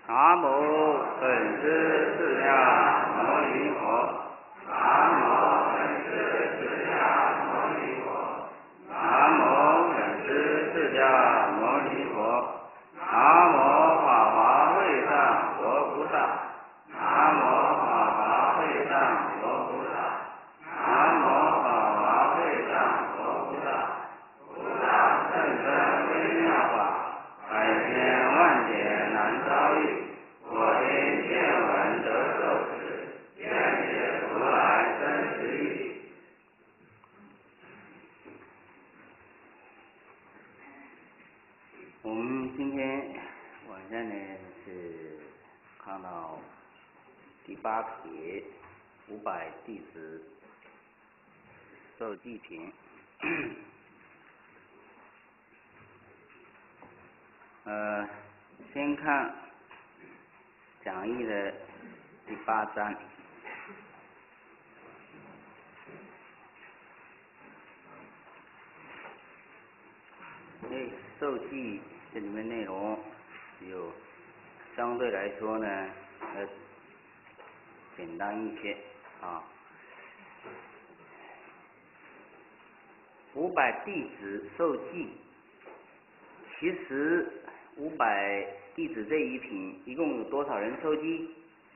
南无本师释迦牟尼佛。南无本师释迦牟尼佛。南无本师释迦牟尼佛。南无法华会上佛菩萨。南无法华会上佛菩萨。南无法华会上佛菩萨。菩萨甚深微妙法，百千万劫难遭遇。我因见闻得受持，愿解如来真实义。我们今天晚上呢是看到第8帖500弟子受记品。先看讲义的第8章。受记这里面内容有相对来说呢简单一些啊。500弟子受记，其实500弟子这一品一共有多少人受记？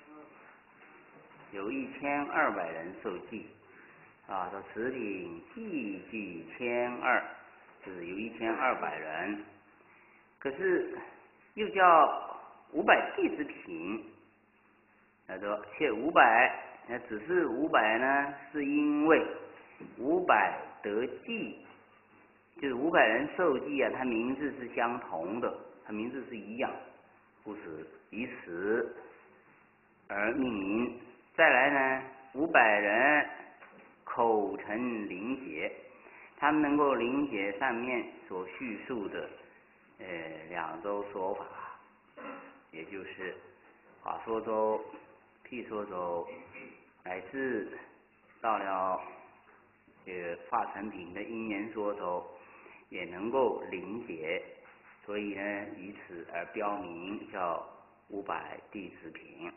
有1200人受记啊。说此品记具1200，就是有1200人。可是又叫500弟子品，他说却500，那只是500呢，是因为500得记，就是500人受记啊，他名字是相同的，他名字是一样，故此以此而命名。再来呢，500人口成灵解，他们能够理解上面所叙述的2周说法，也就是法说周、譬说周，乃至到了化成品的因缘说周，也能够理解，所以呢以此而标明叫500弟子品。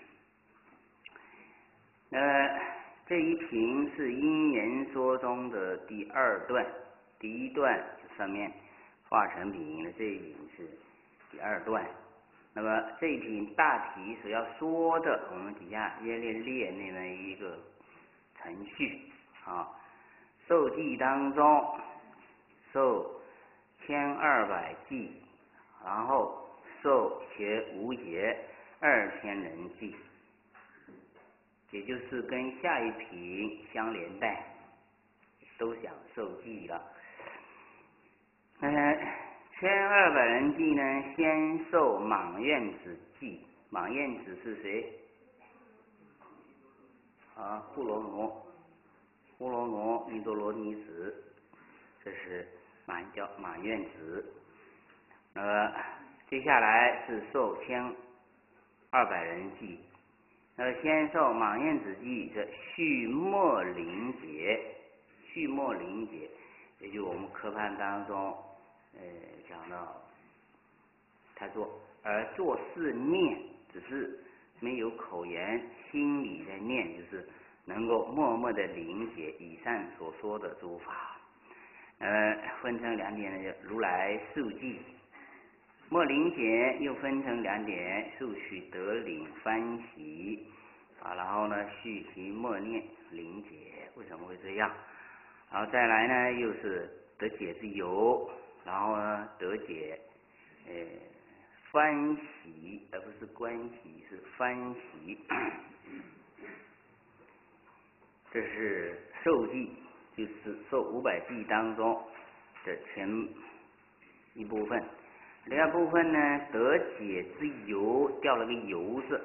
这一品是因缘说中的第2段，第1段就上面化成品的这一品是第2段。那么这一品大体所要说的，我们底下约略列那么一个程序啊。受记当中受1200记，然后受学无解2000人记，也就是跟下一品相连带，都想受记了。1200人记呢，先受莽院子记。莽院子是谁？呼罗奴弥多罗尼子，这是莽院子。接下来是受1200人记。先受莽院子记是序末灵解，序末灵解，也就是我们科判当中讲到，他说而作是念，只是没有口言，心里的念，就是能够默默的理解以上所说的诸法。分成2点，如来受记，末理解又分成2点，受取得领欢喜啊，然后呢续其默念理解，为什么会这样？然后再来呢又是得解之由，然后呢得解欢喜，而不是欢喜，是欢喜。这是受记，就是受500记当中的前一部分。第2部分呢，得解之由，掉了个由字，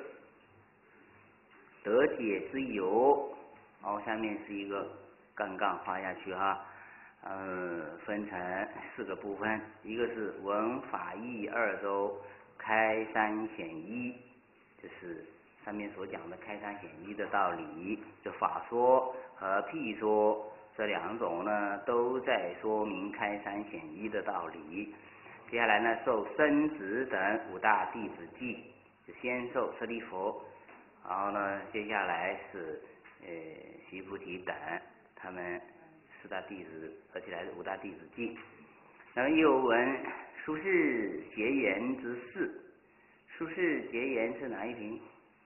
得解之由，然后下面是一个杠杠画下去哈。分成4个部分，一个是文法义2周开三显一，就是上面所讲的开三显一的道理，就法说和譬说这2种呢，都在说明开三显一的道理。接下来呢，受生子等5大弟子记， 先受舍利弗，然后呢，接下来是须菩提等他们4大弟子，合起来是5大弟子记。那么又闻苏轼结言之事，苏轼结言是哪一品？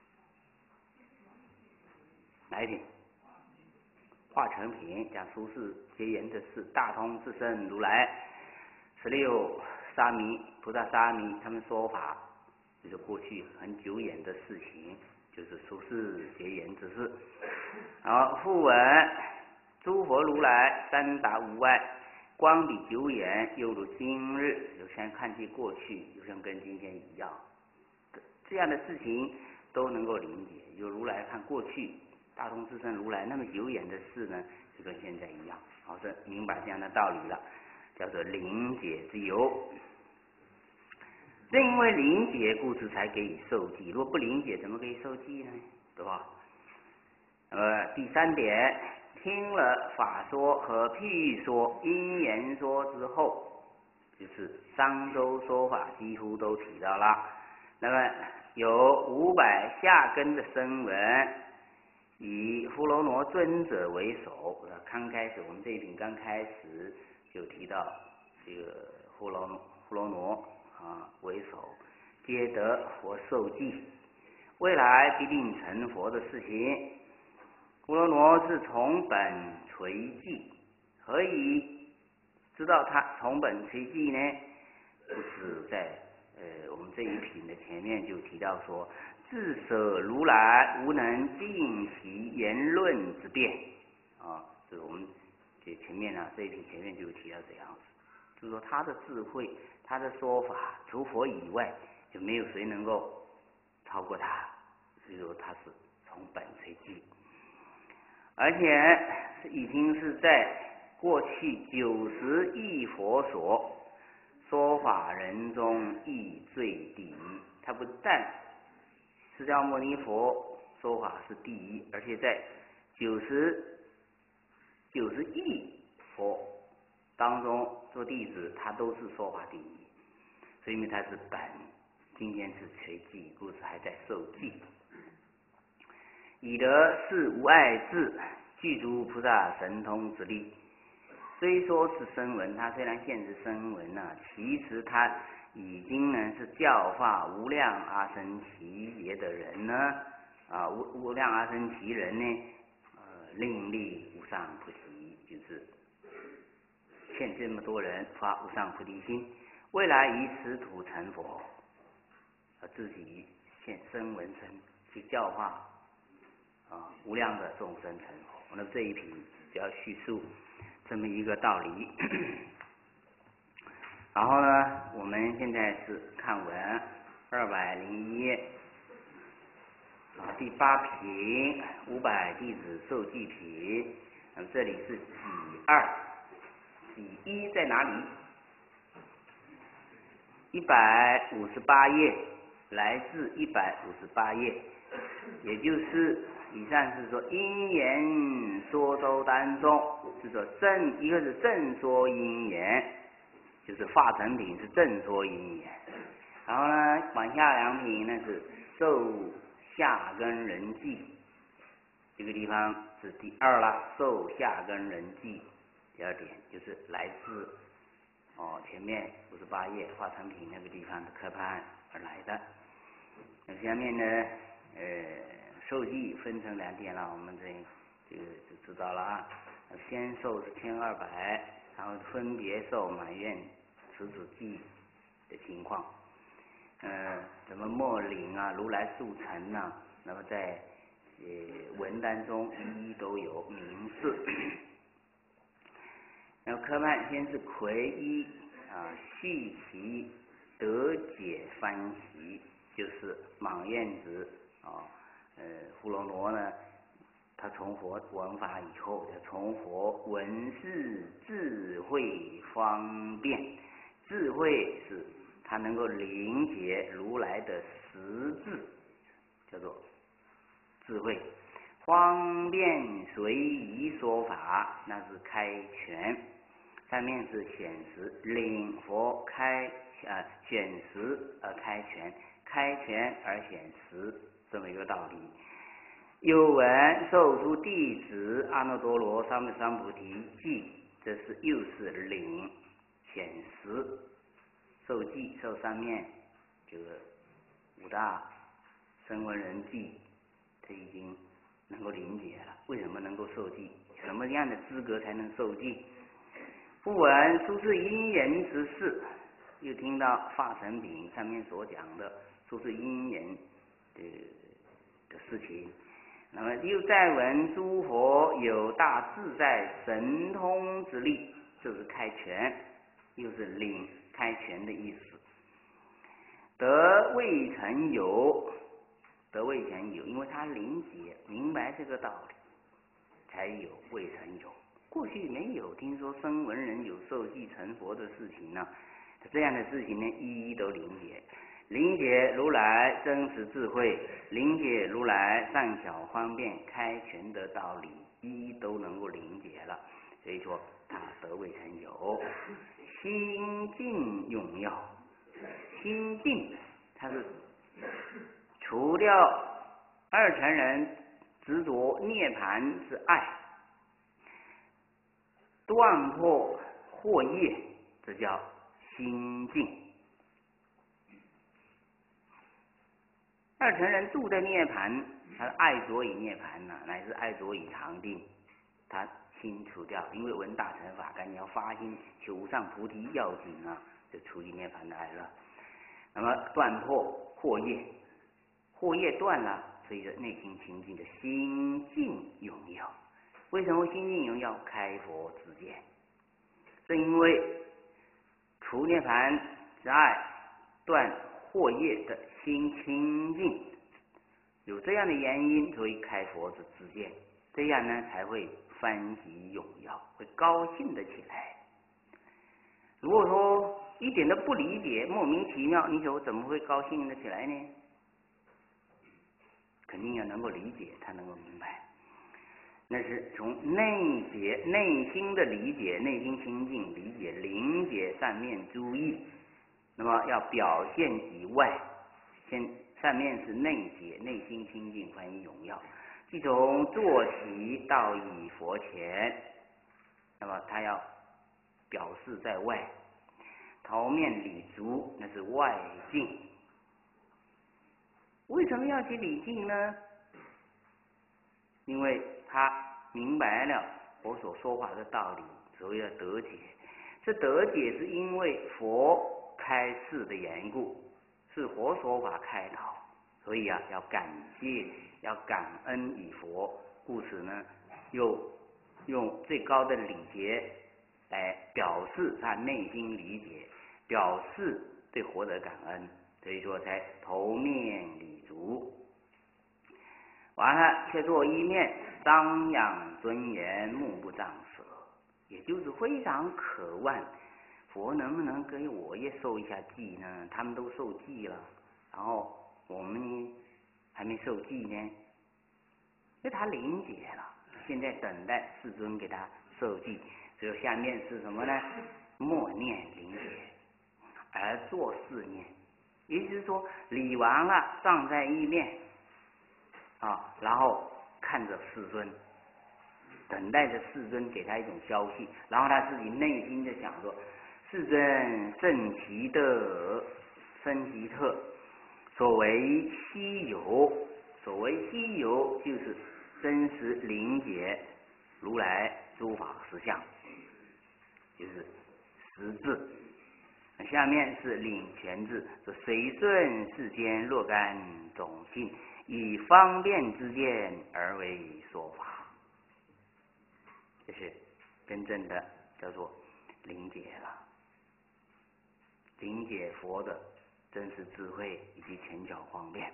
哪一品？化成品，讲苏轼结言的事，大通智胜如来16沙弥菩萨沙弥他们说法，就是过去很久远的事情，就是苏轼结言之事。然后复闻诸佛如来3达无外，光比久远，犹如今日，有像看见过去，有像跟今天一样，这样的事情都能够理解。有如来看过去，大通智胜如来那么久远的事呢，就跟现在一样，好，这明白这样的道理了，叫做灵解之有。正因为灵解，故此才给予受记。如果不灵解，怎么可以受记呢？对吧？那么第3点，听了法说和譬喻说、因缘说之后，就是商周说法几乎都提到了。那么有500下根的声闻，以呼罗罗尊者为首。刚开始我们这一品刚开始就提到这个呼罗罗为首，皆得佛受记，未来必定成佛的事情。呼罗罗是从本垂记，何以知道他从本垂记呢？就是在我们这一品的前面就提到说，自舍如来无能尽其言论之辩就是我们这前面这一品前面就提到这样子，就是说他的智慧，他的说法，除佛以外就没有谁能够超过他，所以说他是从本垂记，而且已经是在过去90亿佛所说法人中亦最第一。他不但释迦牟尼佛说法是第一，而且在90亿佛当中做弟子，他都是说法第一，所以因为他是本，今天是垂记，故此还在受记。以得是无碍智，具足菩萨神通之力。虽说是声闻，他虽然现是声闻其实他已经呢是教化无量阿僧祇劫的人呢无量阿僧祇人呢另立无上菩提，就是欠这么多人发无上菩提心，未来以此土成佛，自己现声闻身去教化无量的众生成佛。那么这一品只要叙述这么一个道理。然后呢，我们现在是看文201页第8品500弟子受记品。那么这里是己2，己1在哪里？158页，来自158页，也就是以上是说因缘说周当中，是说一个是正说因缘，就是化成品是正说因缘，然后呢往下2品呢是受下根人记，这个地方是第2了，受下根人记。第2点就是来自前面58页化成品那个地方的科判而来的。那下面呢受记分成2点了，我们这个就知道了先受是1200，然后分别受满愿持子记的情况，怎么末领如来速成那么在文当中一一都有明示。那么科判先是魁一续其得解翻习，就是满愿子呼罗罗呢，他从佛闻法以后，从佛闻是智慧方便，智慧是他能够理解如来的实质，叫做智慧。方便随宜说法，那是开权。上面是显示领佛开显实而开权，开权而显实，这么一个道理。有闻受出弟子阿耨多罗三藐三菩提记，这是又是领显实，受记受三面，这个五大声闻人记，这已经能够理解了。为什么能够受记？什么样的资格才能受记？不闻出自因缘之事，又听到法神品上面所讲的出自因缘的事情。那么又再闻诸佛有大自在神通之力，这是开权，又是领开权的意思。得未曾有，得未曾有，因为他理解明白这个道理，才有未曾有。过去没有听说声闻人有受记成佛的事情呢，这样的事情呢，一一都理解。理解如来真实智慧，理解如来善巧方便开权的道理，一一都能够理解了。所以说他得未曾有。心净永耀，心净它是除掉二乘人执着涅盘之爱，断破惑业，这叫心净。二乘人住在涅盘，他爱着以涅盘呢，乃至爱着以常定，他心除掉，因为闻大乘法，赶紧要发心求无上菩提要紧啊，就出于涅盘的爱乐。那么断破惑业，惑业断了，所以说内心清净的心净永耀。为什么心净永耀？开佛之见。正因为除涅盘之爱，断惑业的心清净，有这样的原因，所以开佛之知见，这样呢才会欢喜永耀，会高兴的起来。如果说一点都不理解，莫名其妙，你说怎么会高兴的起来呢？肯定要能够理解，他能够明白，那是从内心的理解，内心清净理解，灵解善面诸义。那么要表现以外，先上面是内解，内心清净欢喜荣耀，即从坐起到以佛前，那么他要表示在外，头面礼足，那是外境。为什么要去礼敬呢？因为他明白了佛所说法的道理，所以要得解。这得解是因为佛开示的缘故，是佛说法开导，所以要感谢，要感恩于佛。故此呢，又用最高的礼节来表示他内心理解，表示对佛的感恩，所以说才头面礼足。完了，却做一面张扬尊严，目不障舍，也就是非常渴望佛能不能给我也受一下记呢？他们都受记了，然后我们还没受记呢，因为他理解了，现在等待世尊给他受记。所以下面是什么呢？默念理解，而作是念，也就是说礼完了，站在一面然后看着世尊，等待着世尊给他一种消息，然后他自己内心的想说：世尊甚奇德，甚奇特，所谓稀有，所谓稀有就是真实理解如来诸法实相，就是实质。下面是领权字，说随顺世间若干种性，以方便之见而为说法，这是真正的叫做理解了，理解佛的真实智慧以及权巧方便。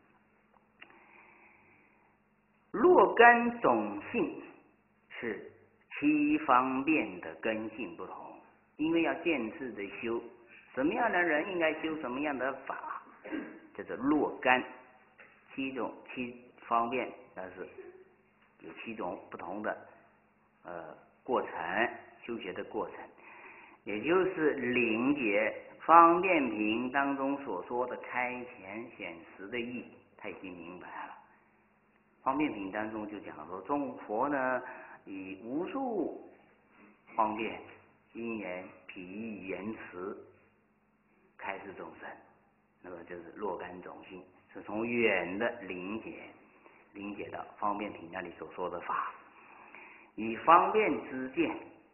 若干种性是七方便的根性不同，因为要渐次的修，什么样的人应该修什么样的法，叫做若干。七方便，但是有7种不同的过程，修学的过程，也就是理解方便品当中所说的开前显实的义，他已经明白了。方便品当中就讲说，众佛呢以无数方便因缘譬喻言辞开示众生，那么就是若干种性，是从远的理解到方便品那里所说的法，以方便之见，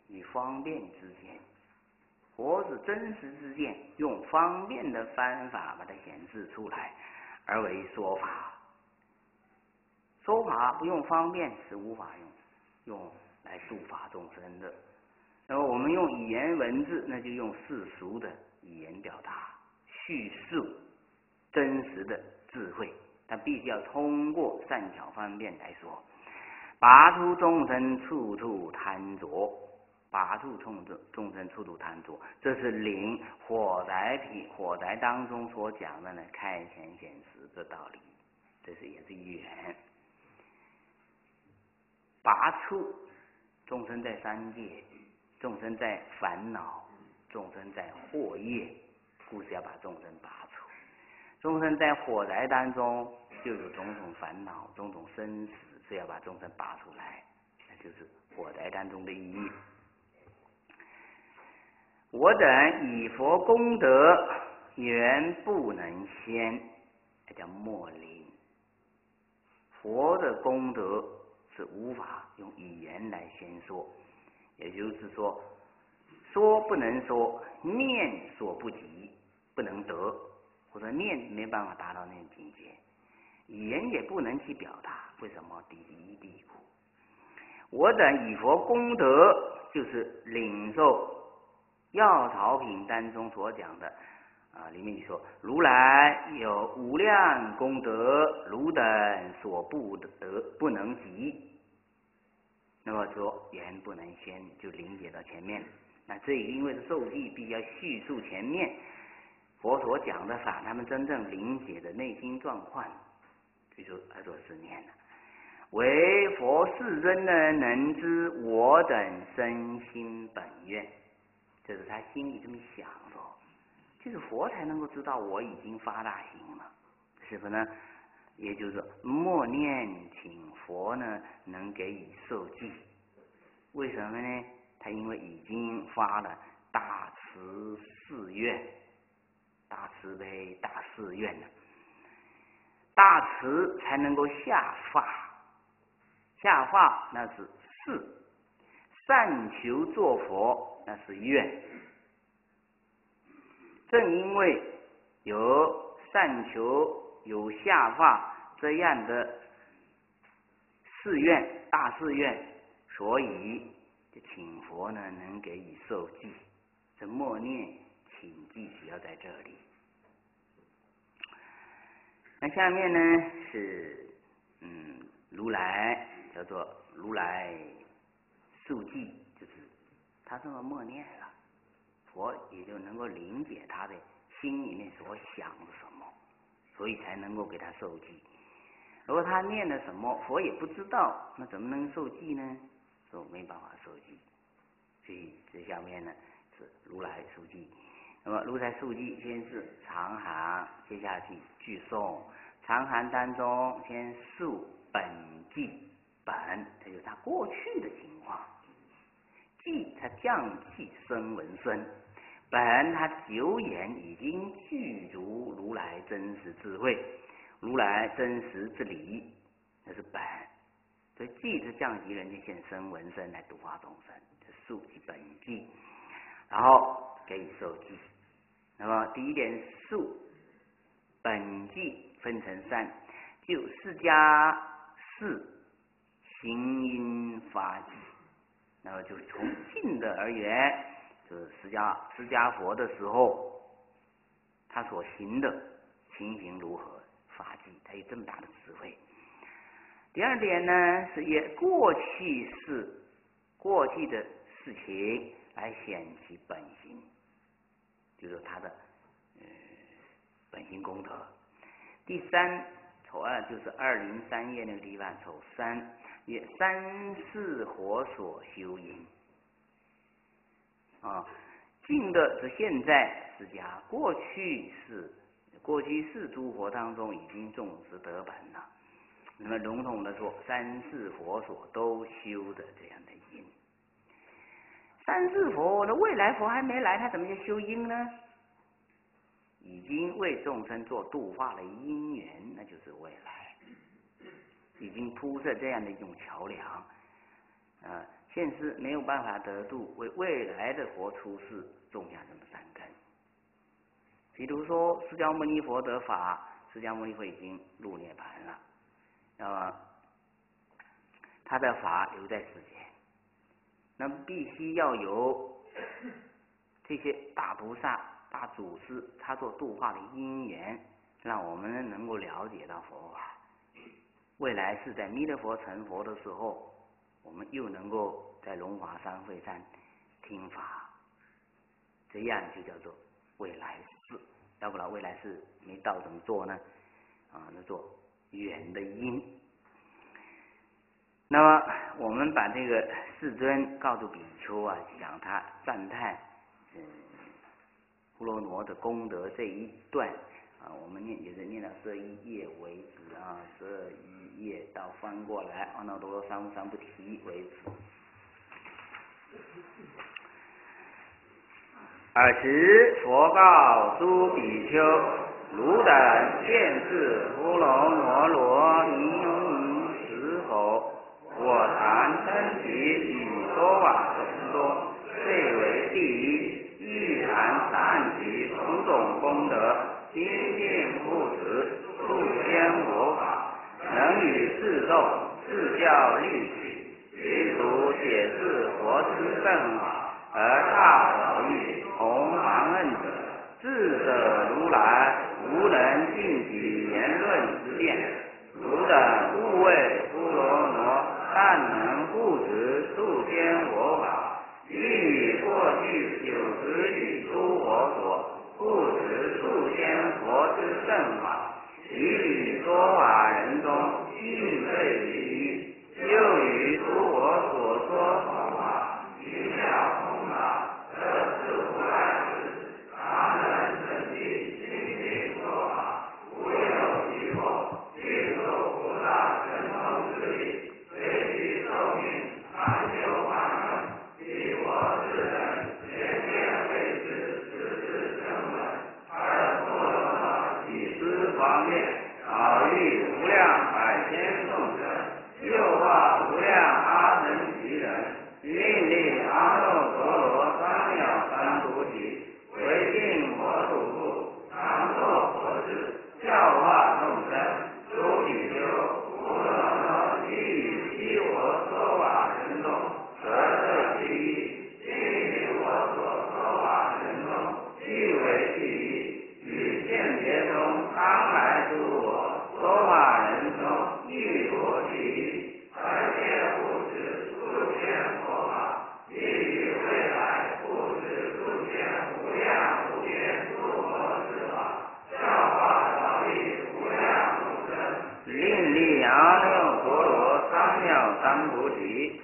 佛是真实之见，用方便的方法把它显示出来，而为说法。说法不用方便是无法用来度化众生的。那么我们用语言文字，那就用世俗的语言表达，叙述真实的智慧，它必须要通过善巧方便来说，拔出众生处处贪着，这是领火宅当中所讲的呢开前显实的道理，这是也是缘。拔出众生在三界，众生在烦恼，众生在惑业，故是要把众生拔出。众生在火宅当中就有种种烦恼，种种生死，是要把众生拔出来，那就是火宅当中的意义。我等以佛功德原不能先，那叫莫临。佛的功德是无法用语言来先说，也就是说，说不能说，念所不及，不能得，或者念没办法达到那种境界，语言也不能去表达。为什么？第一地苦。我等以佛功德，就是领受药草品当中所讲的里面就说，如来有无量功德，汝等所不得，不能及。那么说言不能先，就理解到前面。那这因为是受记，必须要叙述前面佛所讲的法，他们真正理解的内心状况，就说而做思念了。唯佛世尊呢，能知我等身心本愿，这是他心里这么想说，就是佛才能够知道我已经发大心了，是不是呢？也就是说，默念请佛呢能给予受记，为什么呢？他因为已经发了大慈誓愿，大慈悲大誓愿了，大慈才能够下化，下化那是誓，善求作佛那是愿。正因为有善求有下化这样的誓愿，大誓愿，所以就请佛呢能给予受记，这默念请记只要在这里。那下面呢是如来，叫做如来受记，就是他这么默念了，佛也就能够理解他的心里面所想的什么，所以才能够给他受记。如果他念了什么，佛也不知道，那怎么能受记呢？说没办法受记。所以这下面呢是如来受记。那么如来受记先是长行，接下去句诵。长行当中先述本记，本这就是他过去的情况，记他降气生闻声，本他久远已经具足如来真实智慧，如来真实之理，那是本。所以记是降级人家现生闻声来度化众生，这述记本记，然后给予受记。那么第一点述本记分成三，就释迦事行因发记。那么就从近的而言，就是释迦佛的时候，他所行的情形如何发记，他有这么大的智慧。第二点呢，是以过去的事情来显其本性，就是他的本性功德。第三丑二就是203页那个地方，丑三也三世火所修因近的是现在释迦过去世诸佛当中已经种植得本了。那么笼统的说，三世佛所都修的这样的因。三世佛的未来佛还没来，他怎么就修因呢？已经为众生做度化的因缘，那就是未来，已经铺设这样的一种桥梁。现世没有办法得度，为未来的佛出世种下这么三根。比如说释迦牟尼佛得法，释迦牟尼佛已经入涅槃了，那么他的法留在世间，那么必须要有这些大菩萨、大祖师他做度化的因缘，让我们能够了解到佛法。未来是在弥勒佛成佛的时候，我们又能够在龙华山会山听法，这样就叫做未来世。要不然未来世没到怎么做呢？那做缘的因。那么我们把这个世尊告诉比丘向他赞叹呼罗罗的功德这一段我们也是念到11页为止11页到翻过来，阿耨多罗三藐三菩提为止。尔时佛告诸比丘，汝等见是呼罗摩罗尼时否？我常称其与说法种中最为第一，欲谈赞其种种功德，精进不止，速宣我法，能与世众自教律己，其如解释佛之正法，而大可欲同行论者，智者如来，无能尽其言论之辩。汝等勿谓呼罗罗，但能护持速宣我法，亦以过去90亿诸佛所护持速宣佛之正法，其与说法人中尽对于一，又于诸佛所说方法一妙通达，这是无碍事，常能成绩精进说法，无有疑惑。具足菩萨神通之力，随其寿命长久万能，以我世人全面为之实施正本。而不能以思方面，考虑无量百千众生，又化无量阿僧祇人，令令阿耨多罗三藐三菩提，为尽佛土故，常作佛事，教化众生。诸比丘，呼罗罗亦与悉我说法人中，得摄第一，并于我所说法人中，亦为第一。与现别中当来诸我说法人中，亦夺第一。而且护持速宣佛法，亦于未来护持速宣无量无边诸佛之法，教化道义无量众生。令令阿耨多罗三藐三菩提。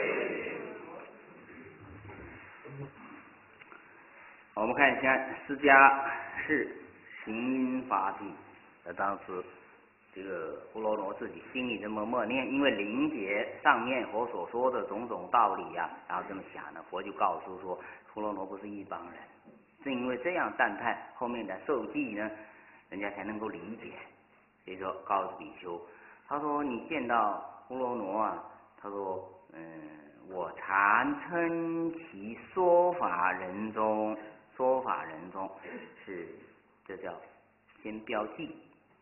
我们看一下释迦是行因发地，当时这个呼罗罗自己心里这么默念，因为理解上面佛所说的种种道理然后这么想呢，佛就告诉说呼罗罗不是一般人，正因为这样赞叹，后面的受记呢，人家才能够理解。所以说告诉比丘，他说你见到呼罗罗他说我常称其说法人中是这叫先标记，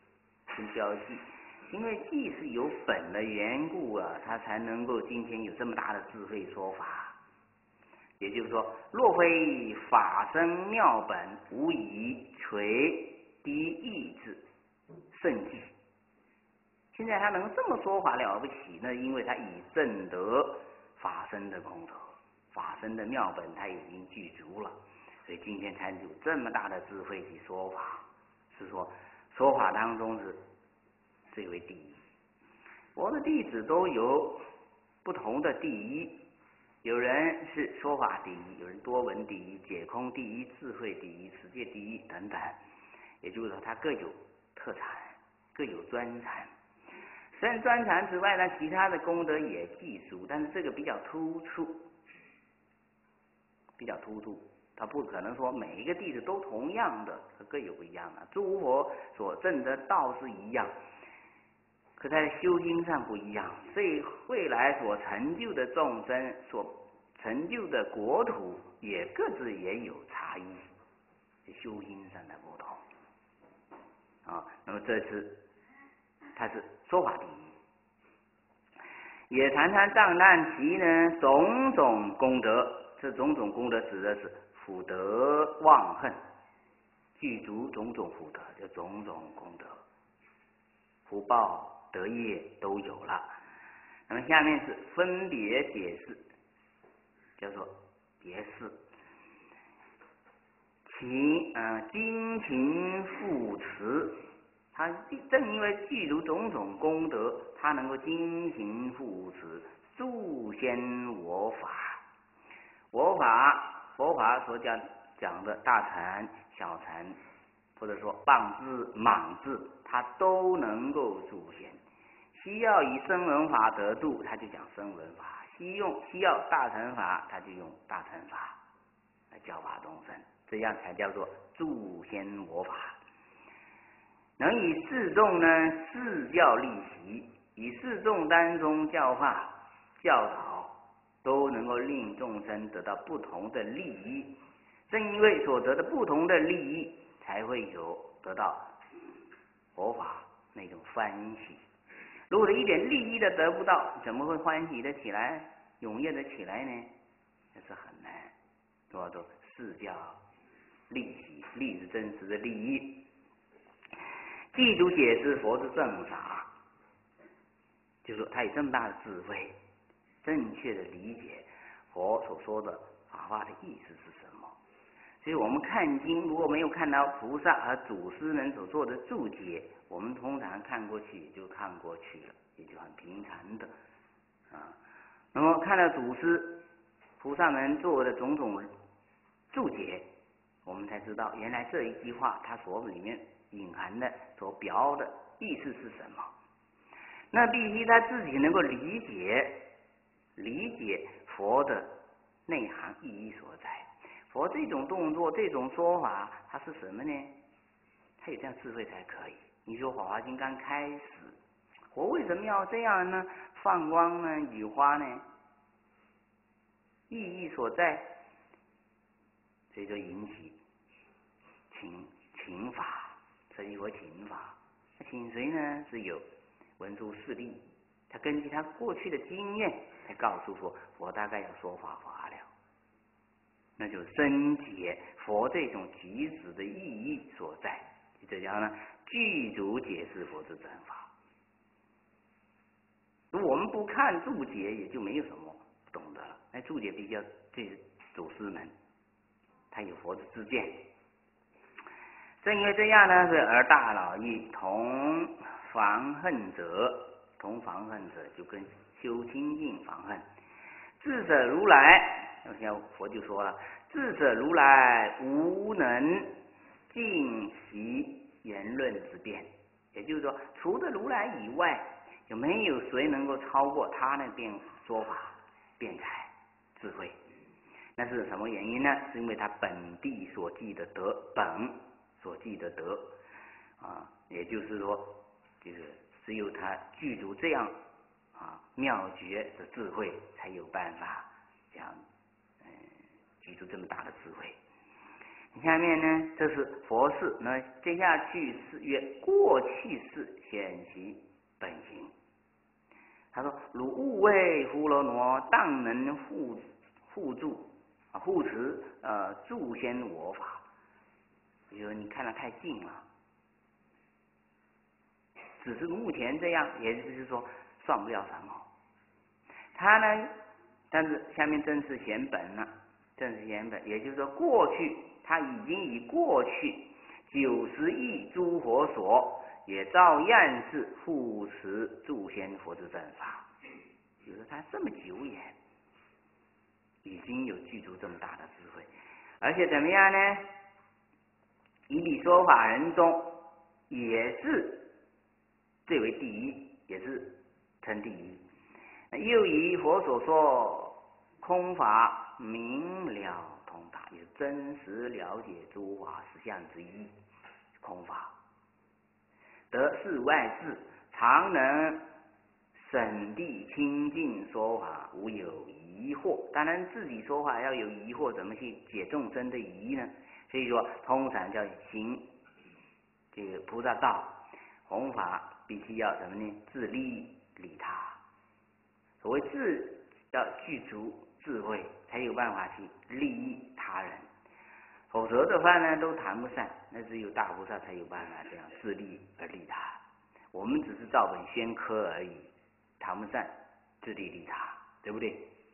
因为记是有本的缘故他才能够今天有这么大的智慧说法。也就是说，若非法身妙本，无以垂低意志圣迹。现在他能这么说法了不起呢，因为他已证得法身的功德，法身的妙本他已经具足了，所以今天才有这么大的智慧去说法，是说说法当中是最为第一。我的弟子都有不同的第一， 有人是说法第一，有人多闻第一，解空第一，智慧第一，持戒第一等等。也就是说，他各有特产，各有专长。虽然专长之外呢，其他的功德也记述，但是这个比较突出，他不可能说每一个弟子都同样的，各有不一样的。诸佛所证的道是一样，可在修心上不一样，所以未来所成就的众生，所成就的国土也各自也有差异，修心上的不同。那么这次他是说法第一，也常常赞叹其呢种种功德。这种种功德指的是福德旺恨，具足种种福德，就种种功德，福报德业都有了。那么下面是分别解释，叫做别释。精勤护持，他正因为具足种种功德，他能够精勤护持，助先我法。佛法所讲的大乘、小乘，或者说棒智、莽智，它都能够助先。需要以声闻法得度，他就讲声闻法；需要大乘法，他就用大乘法来教化众生，这样才叫做助先我法。能以四众呢示教立习，以四众当中教化教导，都能够令众生得到不同的利益。正因为所得的不同的利益，才会有得到佛法那种欢喜。如果一点利益都得不到，怎么会欢喜的起来、踊跃的起来呢？这是很难。叫做示教立习，立是真实的利益。记住解释佛之正法，就是说他有这么大的智慧，正确的理解佛所说的法化的意思是什么。所以我们看经，如果没有看到菩萨和祖师们所做的注解，我们通常看过去也就看过去了，也就很平常的那么看到祖师菩萨们做的种种注解，我们才知道原来这一句话它所里面隐含的所表的意思是什么。那必须他自己能够理解佛的内涵意义所在。佛这种动作、这种说法，它是什么呢？他有这样智慧才可以。你说《法华经》刚开始，佛为什么要这样呢？放光呢？雨花呢？意义所在，所以就引起请法，这一佛请法。那请谁呢？是有文殊师利，他根据他过去的经验，才告诉佛大概要说法了。那就深解佛这种举止的意义所在，这叫呢具足解释佛之正法。如果我们不看注解，也就没有什么懂得了。那注解比较这是祖师们，他有佛之知见。正因为这样呢，是而大老义同防恨者就跟修清净防恨。智者如来，像佛就说了，智者如来无能尽其言论之辩。也就是说，除了如来以外，有没有谁能够超过他那辩说法、辩才、智慧？那是什么原因呢？是因为他本地所记的德，也就是说，就是只有他具足这样妙绝的智慧，才有办法这样具足这么大的智慧。下面呢，这是佛事，那接下去是曰过去世显其本形。他说：汝勿谓呼罗挪当能护持助先我法。比如你看得太近了，只是目前这样，也就是说算不了什么。他呢，但是下面正是显本了，也就是说过去他已经以过去90亿诸佛所，也照样是护持助先佛之正法。就是他这么久远， 已经有具足这么大的智慧，而且怎么样呢？以理说法人中也是最为第一，也是称第一。又以佛所说空法明了通达，也是真实了解诸法实相之一，空法得事外事，常能审谛清净说法，无有疑惑。当然自己说法要有疑惑，怎么去解众生的疑呢？所以说通常叫行这个菩萨道，弘法必须要什么呢？自利利他。所谓自要具足智慧，才有办法去利益他人，否则的话呢，都谈不上。那只有大菩萨才有办法这样自利而利他。我们只是照本宣科而已，谈不上自利利他，对不对？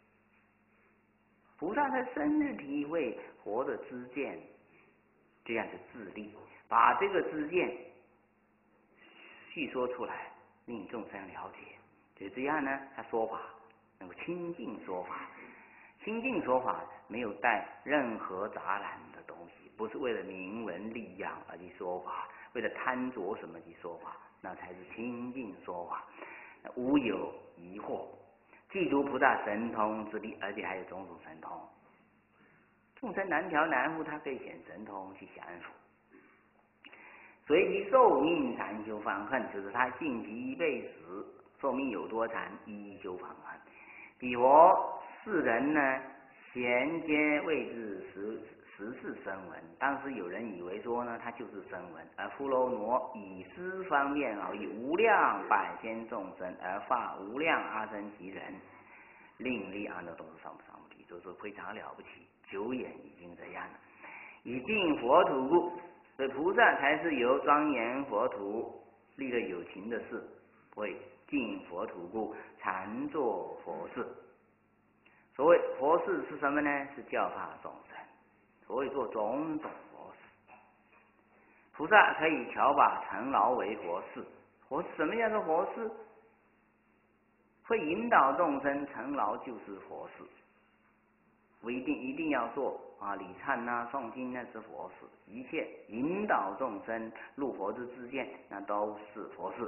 菩萨他深入体会佛的知见，这样的自利，把这个知见细说出来，令众生了解。就这样呢，他说法能够清净说法，清净说法没有带任何杂染的东西，不是为了名闻利养而去说法，为了贪着什么去说法，那才是清净说法，无有疑惑，记住菩萨神通之力，而且还有种种神通。众生难调难悟，他可以显神通去降伏。随其寿命禅修方恨，就是他尽其一辈子寿命有多长，一修方恨。彼佛世人呢，衔接谓之实是声闻。当时有人以为说呢，他就是声闻，而富罗罗以斯方面以无量百千众生而发无量阿僧祇人，令利安乐都是上不上菩提，就是非常了不起，久远已经这样了。以尽佛土故，所以菩萨才是由庄严佛土立了有情的事，为尽佛土故，常作佛事。所谓佛事是什么呢？是教化众生，所谓做种种佛事。菩萨可以调把尘劳为佛事。佛什么叫做佛事？会引导众生成劳就是佛事。不一定要做礼忏诵经那是佛事，一切引导众生入佛之知见，那都是佛事。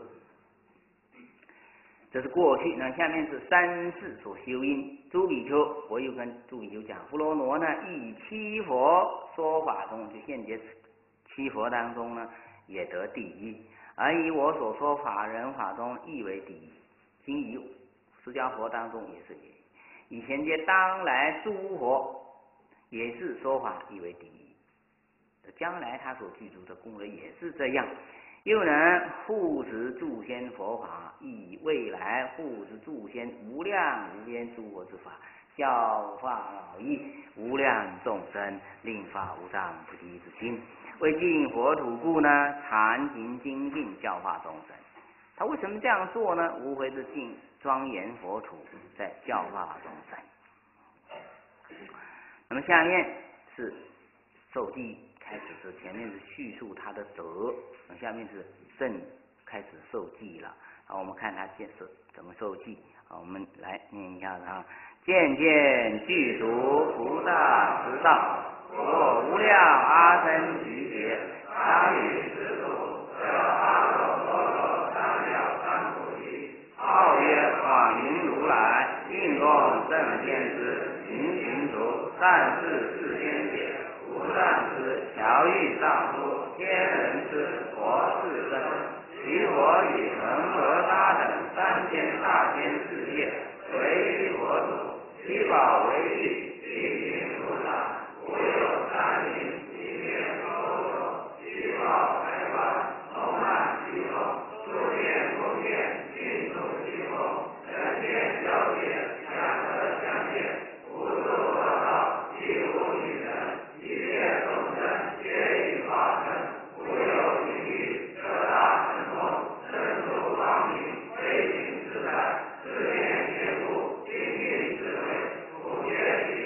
这是过去。那下面是三世所修因。诸比丘，我又跟诸比丘讲，富罗罗呢，以七佛说法中，就现节七佛当中呢，也得第一，而以我所说法人法中亦为第一。今以释迦佛当中也是第一，以前节当来诸佛也是说法亦为第一。将来他所具足的功德也是这样。又能护持诸仙佛法，以未来护持诸仙无量无边诸佛之法，教化老益无量众生，令发无上菩提之心。为尽佛土故呢，常行精进，教化众生。他为什么这样做呢？无非是尽庄严佛土，在教化众生。那么下面是受记。开始是前面是叙述他的德，下面是正开始受记了。我们看他现是怎么受记。我们来念一下他：渐渐具足菩萨实道，我无量阿僧祇劫，当与世俗得阿耨多罗三藐三菩提。号曰广明如来，应供正见之行行足，善事世间解。无上师调御上出，天人师佛世身，其佛以恒河沙等3000大千世界为于佛土，其宝为具，具行菩萨，无有三灵，一念佛有，其宝开观，充满其中，诸念空念，尽除其空，人间教界，相得相见，无处得道，亦无与人。一切众生皆已化身，无有情欲，得大神通，身处光明，飞行自在，自念觉悟，精进智慧，普觉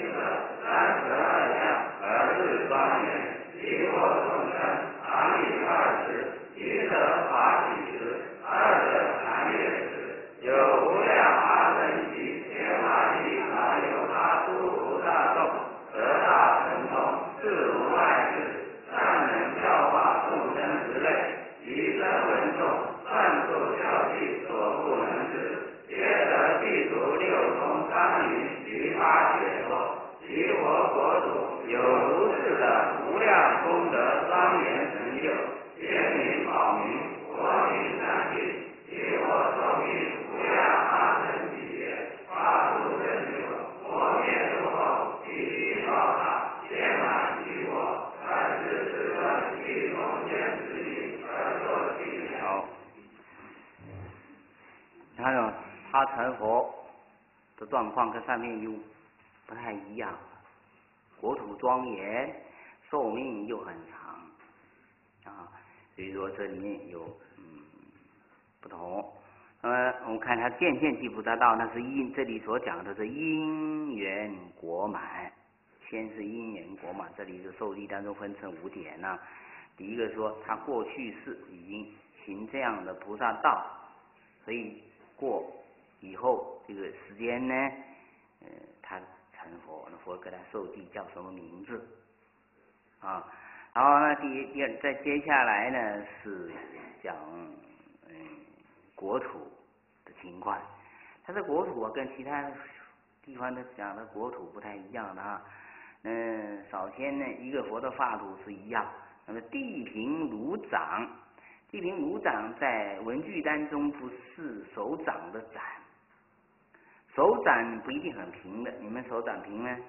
看到他成佛的状况跟上面又不太一样，国土庄严，寿命又很长啊，所以说这里面有不同。我们看他渐渐地菩萨道，那是这里所讲的是因缘果满，先是因缘果满，这里是受力当中分成5点呢。第一个说他过去世已经行这样的菩萨道，所以过以后这个时间呢，他成佛，那佛给他授记叫什么名字啊？然后呢，第二再接下来呢是讲国土的情况。它的国土啊跟其他地方的讲的国土不太一样的啊。首先呢，一个佛的法土是一样，那么地平如掌，地平如掌在文句当中不是手掌的掌，手掌不一定很平的，你们手掌平吗？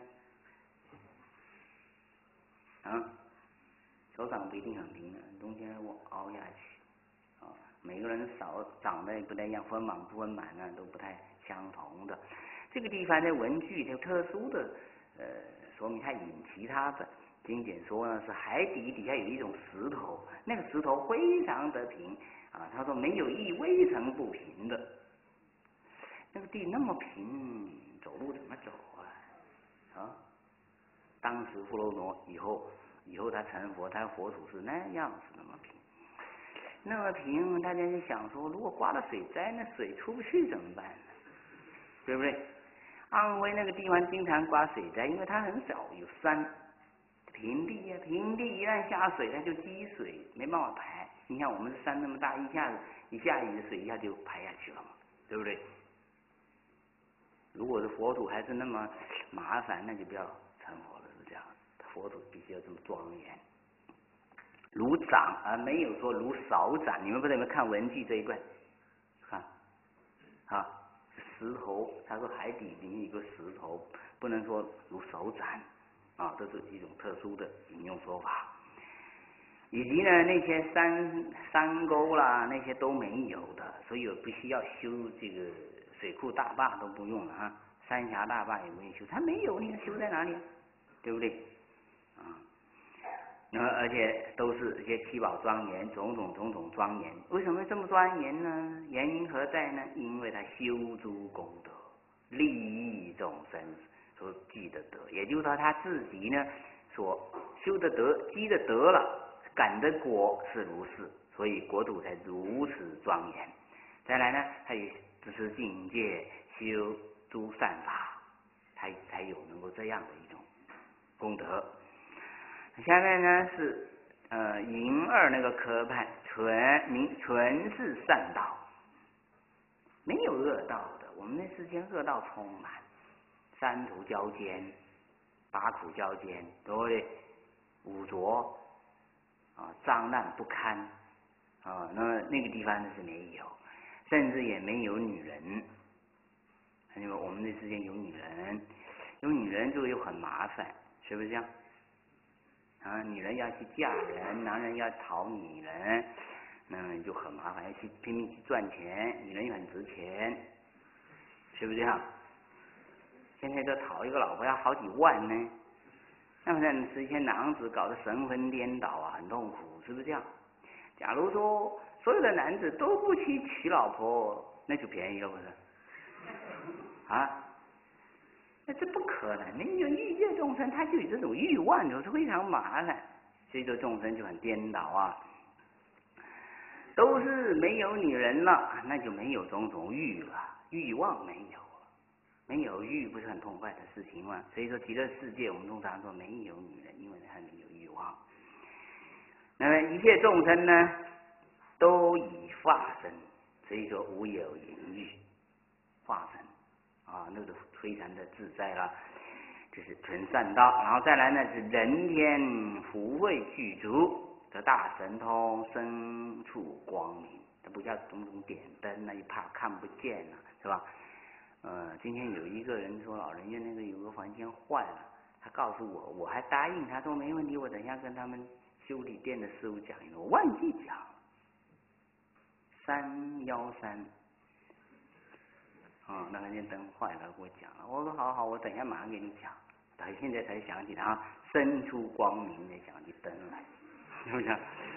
手掌不一定很平的，中间我凹下去啊。每个人手长得也不太一样，分满不分满呢都不太相同的。这个地方的文句就特殊的说明它引其他的经典说呢，是海底下有一种石头，那个石头非常的平啊。他说没有一微尘不平的，那个地那么平，走路怎么走啊？当时富罗罗以后他成佛，他佛土是那样子那么平，那么平，大家就想说，如果刮了水灾，那水出不去怎么办呢？对不对？安徽那个地方经常刮水灾，因为它很少有山，平地呀，平地一旦下水，它就积水，没办法排。你像我们山那么大，一下雨的水一下就排下去了嘛，对不对？如果是佛土还是那么麻烦，那就不要成佛了，是这样。佛土必须要这么庄严，如掌而没有说如手掌。你们不是有没有看文具这一块？看啊，石头，他说海底里面有个石头，不能说如手掌啊，这是一种特殊的引用说法。以及呢，那些山沟啦，那些都没有的，所以我必须要修这个水库大坝都不用了啊，三峡大坝也没有修，它没有，你看修在哪里？对不对？而且都是一些七宝庄严，种种庄严。为什么这么庄严呢？原因何在呢？因为他修诸功德，利益众生所积的德，也就是说他自己呢所修的德、积的德了，感的果是如是，所以国土才如此庄严。再来呢，他也只是境界修诸善法，才有能够这样的一种功德。下面呢是银二那个科判，纯是善道，没有恶道的。我们那世间恶道充满，三途交间，八苦交间，对不对？污浊啊，脏乱不堪啊。那个地方呢是没有，甚至也没有女人。因为我们那世间有女人就又很麻烦，是不是这样？女人要去嫁人，男人要讨女人，那就很麻烦，要去拼命去赚钱，女人又很值钱，是不是这样？现在这讨一个老婆要好几万呢，那么这一些男子搞得神魂颠倒啊，很痛苦，是不是这样？假如说所有的男子都不去娶老婆，那就便宜了，不是？那这不可能，你有欲界众生，他就有这种欲望，就是非常麻烦，所以说众生就很颠倒啊。都是没有女人了，那就没有种种欲了，欲望没有了，没有欲不是很痛快的事情吗？所以说极乐世界我们通常说没有女人，因为他没有欲望。那么一切众生呢，都以化身，所以说无有淫欲，化身。那个非常的自在了，这是纯善道。然后再来呢是人天福慧具足，得大神通，身处光明。它不叫种种点灯，那就怕看不见了，是吧？今天有一个人说老人院那个有个房间坏了，他告诉我，我还答应他说没问题，我等一下跟他们修理店的师傅讲一个，我忘记讲313 那个电灯坏了，给我讲了。我说好，我等一下马上给你讲。他现在才想起来啊，伸出光明的想起灯来，是不是？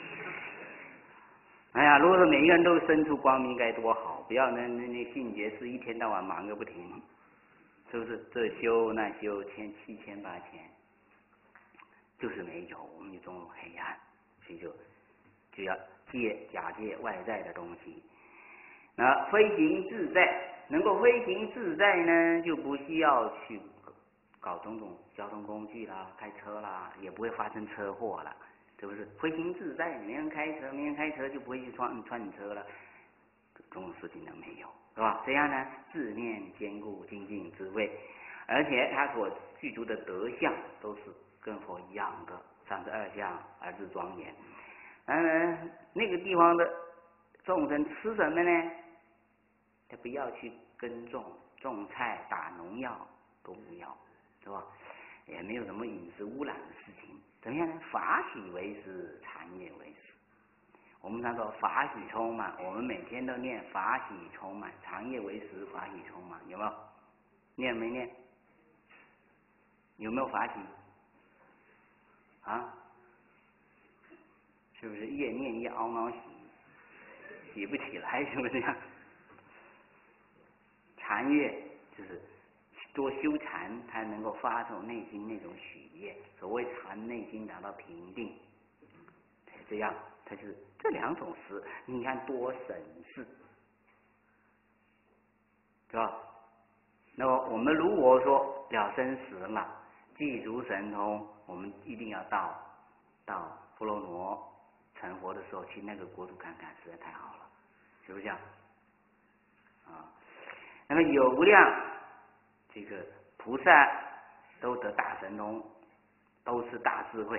哎呀，如果说每一个人都伸出光明该多好！不要那信结是一天到晚忙个不停，是不是？这修那修，7千8千，就是没有，我们就中入黑暗，所以就要假借外在的东西。那飞行自在，能够飞行自在呢，就不需要去搞种种交通工具啦，开车啦，也不会发生车祸了，是不是？飞行自在，没人开车就不会去穿你车了，这种事情都没有，是吧？这样呢，自念坚固，精进智慧，而且他所具足的德相都是跟佛一样的，32相而自庄严。那个地方的众生吃什么呢？他不要去耕种菜、打农药都不要，是吧？也没有什么饮食污染的事情。怎么样呢？法喜为食，禅业为食。我们常说法喜充满，我们每天都念法喜充满，禅业为食，法喜充满，有没有？念没念？有没有法喜？啊？是不是越念越懊恼喜不起来？是不是这样？禅悦就是多修禅，才能够发出内心那种喜悦。所谓禅，内心达到平定，这样，它就是这两种事。你看多省事，是吧？那么我们如果说了生死了，具足神通，我们一定要到婆罗罗成佛的时候去那个国土看看，实在太好了，是不是这样？那么有无量这个菩萨都得大神通，都是大智慧，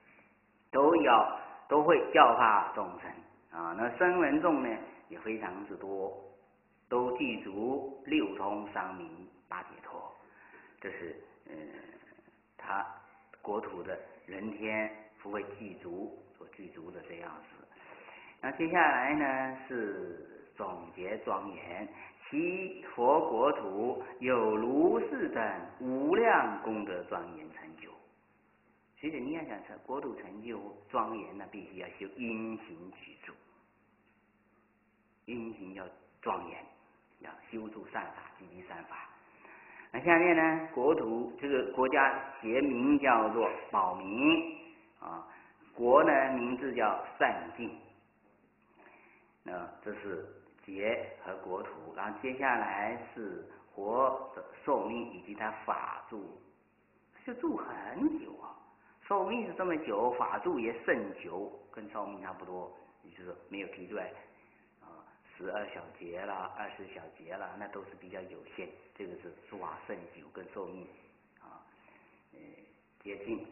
都会教化众生啊。那声闻众呢也非常之多，都具足六通三明八解脱，这是他国土的人天福慧具足所具足的这样子。那接下来呢是总结庄严。其佛国土有如是等无量功德庄严成就。所以你要想国土成就庄严呢，必须要修因行具足，因行要庄严，要修筑善法，积极善法。那下面呢，国土这个国家谐名叫做宝明啊，国呢名字叫善净。那这是劫和国土，然后接下来是活的寿命以及他法住，就住很久啊。寿命是这么久，法住也甚久，跟寿命差不多，也就是说没有提出来12小节啦、20小节啦，那都是比较有限。这个是住法甚久，跟寿命接近。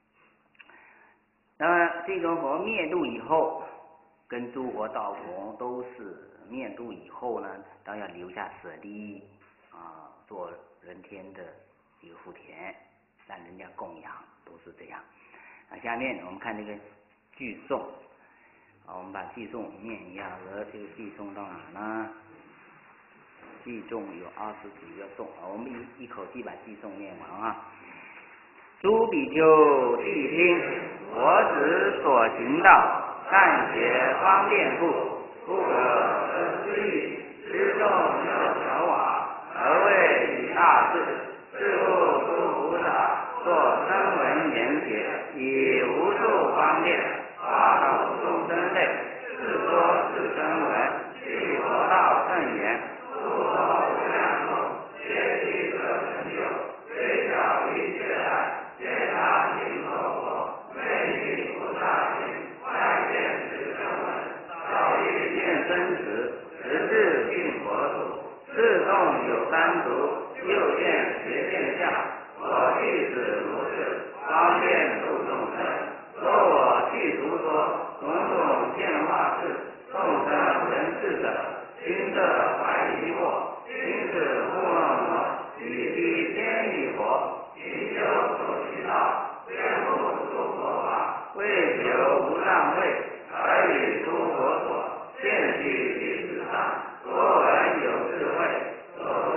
那么这种佛灭度以后，跟诸佛道同，都是灭度以后呢，当然要留下舍利做人天的一个福田，让人家供养，都是这样。下面我们看这个句诵，我们把句诵念一下。这个句诵到哪呢？句诵有20几个诵，我们一口气把句诵念完啊。诸比丘谛听，我子所行道，但学方便故，不可得思议，知众有小瓦，而谓以大事。是故诸菩萨作声闻缘觉，以无数方便化度众生类，是说是声闻，具佛道正言，诸佛无量众，皆具得成就，最小一切来，皆他行佛佛，内具菩萨行，外见是声闻，早欲见生死，直至尽佛土，自动有三毒，又见邪见相，我弟子如是，方便度众生。说我具足说，种种变化事，众生闻是者，心色怀疑惑，因此糊弄我，以逼天地佛，寻求所需道，遍布诸佛法，为求无上慧，而与诸佛所，现具于世上，多闻有智慧，所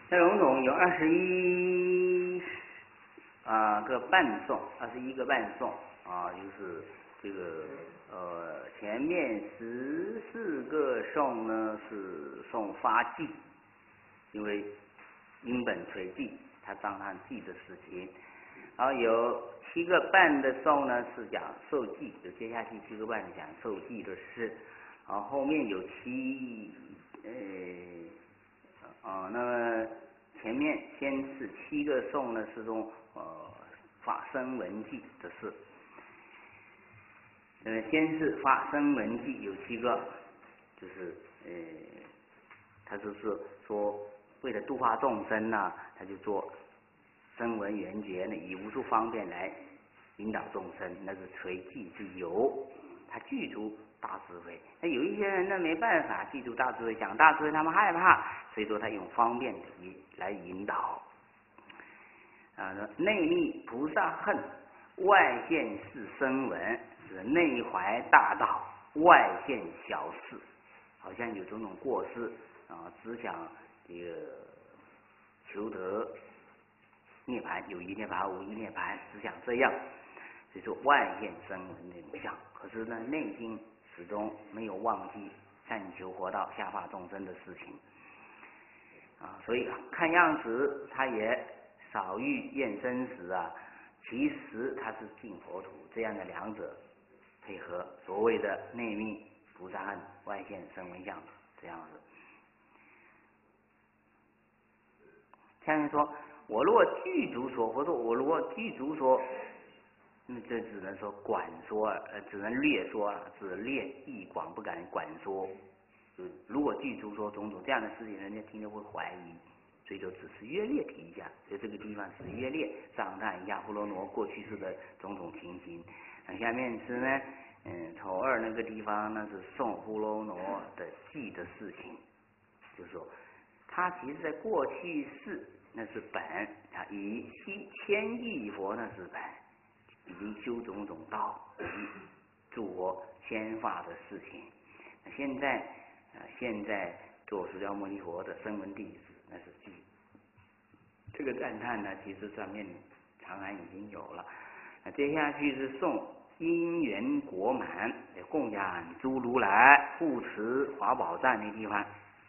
这龙种有21个伴颂，21个伴颂啊，就是这个前面14个颂呢是颂发祭，因为因本垂祭，他当他祭的事情。然后有7个半的颂呢是讲受祭，就接下去7个半是讲受祭的事。然后后面有那么前面先是7个颂呢是从发声闻记的事。先是发声闻记有7个，就是他就是说为了度化众生呢，他就做声闻缘觉呢，以无数方便来引导众生，那是垂记之由，他具足大智慧。那有一些人呢没办法记住大智慧，讲大智慧他们害怕，所以说他用方便的来引导。内密菩萨恨，外现是声闻，是内怀大道，外现小事，好像有种种过失只想这个求得涅槃，有一涅槃无一涅槃，只想这样，所以说外现声闻的模相。可是呢，内心始终没有忘记善求活道下化众生的事情所以看样子他也少欲厌生死其实他是净佛土，这样的两者配合，所谓的内密菩萨恨，外现声闻相，这样子。下面说，我若具足说，或者我如果具足说，那这只能说广说，只能略说只略意广，不敢广说。如果具足说种种这样的事情，人家听着会怀疑，所以就只是约略提一下。所以这个地方是约略赞叹一下呼罗罗过去世的种种情形。下面是呢，丑2那个地方那是宋呼罗罗的记的事情，就是说他其实在过去世那是本，以千亿佛那是本，已经修种种道，助活先化的事情。现在做释迦牟尼佛的声闻弟子，那是记。这个赞叹呢，其实上面长安已经有了。接下去是颂因缘果满，供养诸如来，护持华宝藏的地方。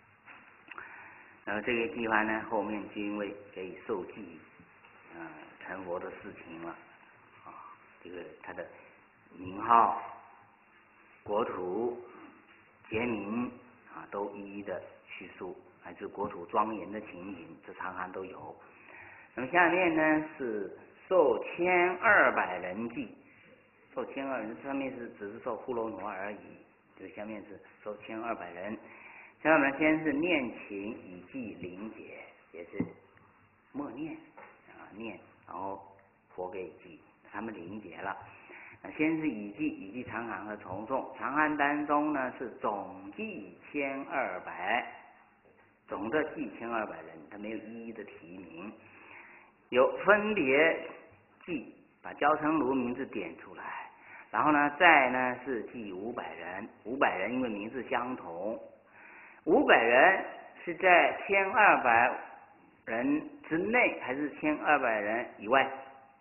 这个地方呢，后面就因为可以受记成佛的事情了这个他的名号、国土、节名都一一的叙述，还是国土庄严的情形，这常常都有。那么下面呢是受1200人记，受1200人，上面只是受呼罗罗而已，这个下面是受1200人。下面先是念情以记灵解，也是默念念，然后佛给记，他们灵解了。先是以记长行和重诵，长行当中呢是总计1200，总的记1200人，他没有一一的提名，有分别记，把焦成如名字点出来，然后呢再呢是记500人，500人因为名字相同，500人是在1200人之内还是1200人以外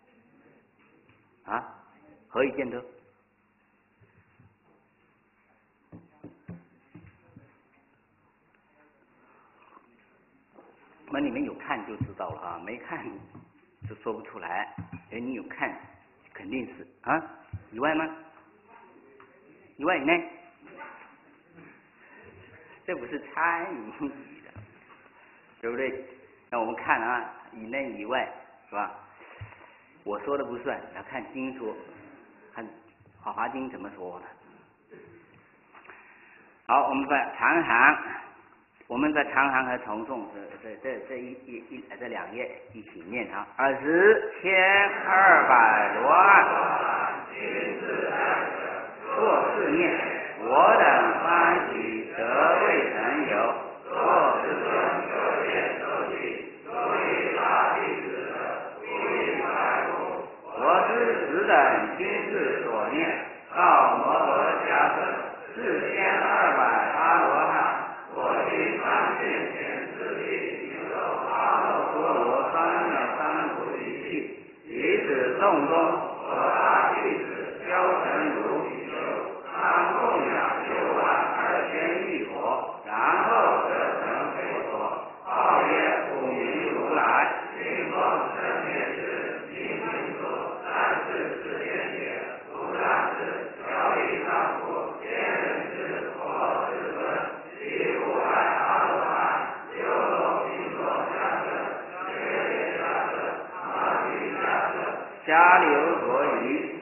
何以见得？那你们有看就知道了没看就说不出来。你有看肯定是以外吗？以外以内？这不是参与的，对不对？那我们看以内以外是吧？我说的不算，要看经说，看《华华经》怎么说的。好，我们在长行和重诵这2页一起念20千2百多万，作是念，我等欢喜得未曾有，作是我知此等今世所念，到摩诃迦叶4200阿罗汉，我今当现前之力，有迦留陀夷，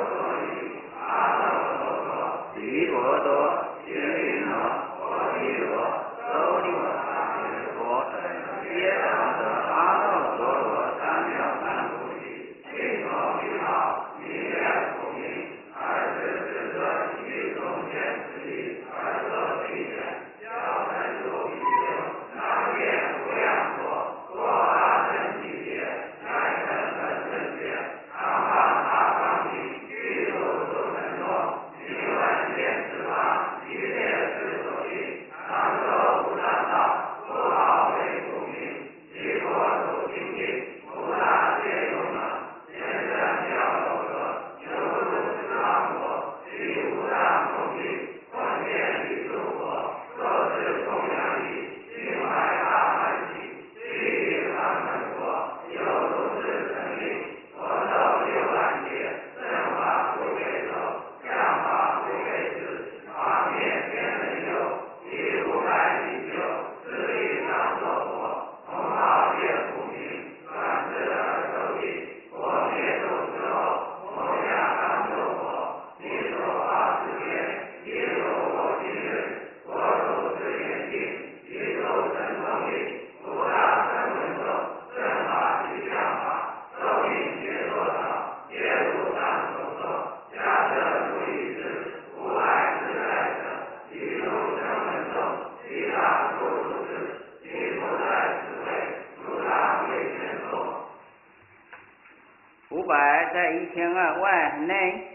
离婆多，须弥罗，婆提罗，周利佛等，皆成得阿耨多罗三藐三菩提，并从彼好，名曰普明，而知世尊于众生之力，而作彼人，教人如比丘，当见无量佛，过阿僧祇劫，乃成本正觉，常放他方体，具足诸神通，名闻见十方，一切之所需，常受无上道，不好为不明，其国土清净，菩萨皆有能，先生妙斗德，犹如十方佛，具无上恭敬，奉献于诸佛，受持供养礼，心怀大欢喜，须臾方成佛，有如是成立，佛寿6万劫，正法不给受，像法不给施，方便天人有，其500比丘，自力上作佛，同号皆普明，转世而受记，佛灭度之后，佛下当作佛，其所化之天，皆有我心认，佛土之严净，其受神通力，菩萨声闻众，正法及相法，寿命皆多少，皆如上所说，假设如意志，无碍自在者，其入声闻众，其上不如是，其不在此位，如上为全说。500在1200外内，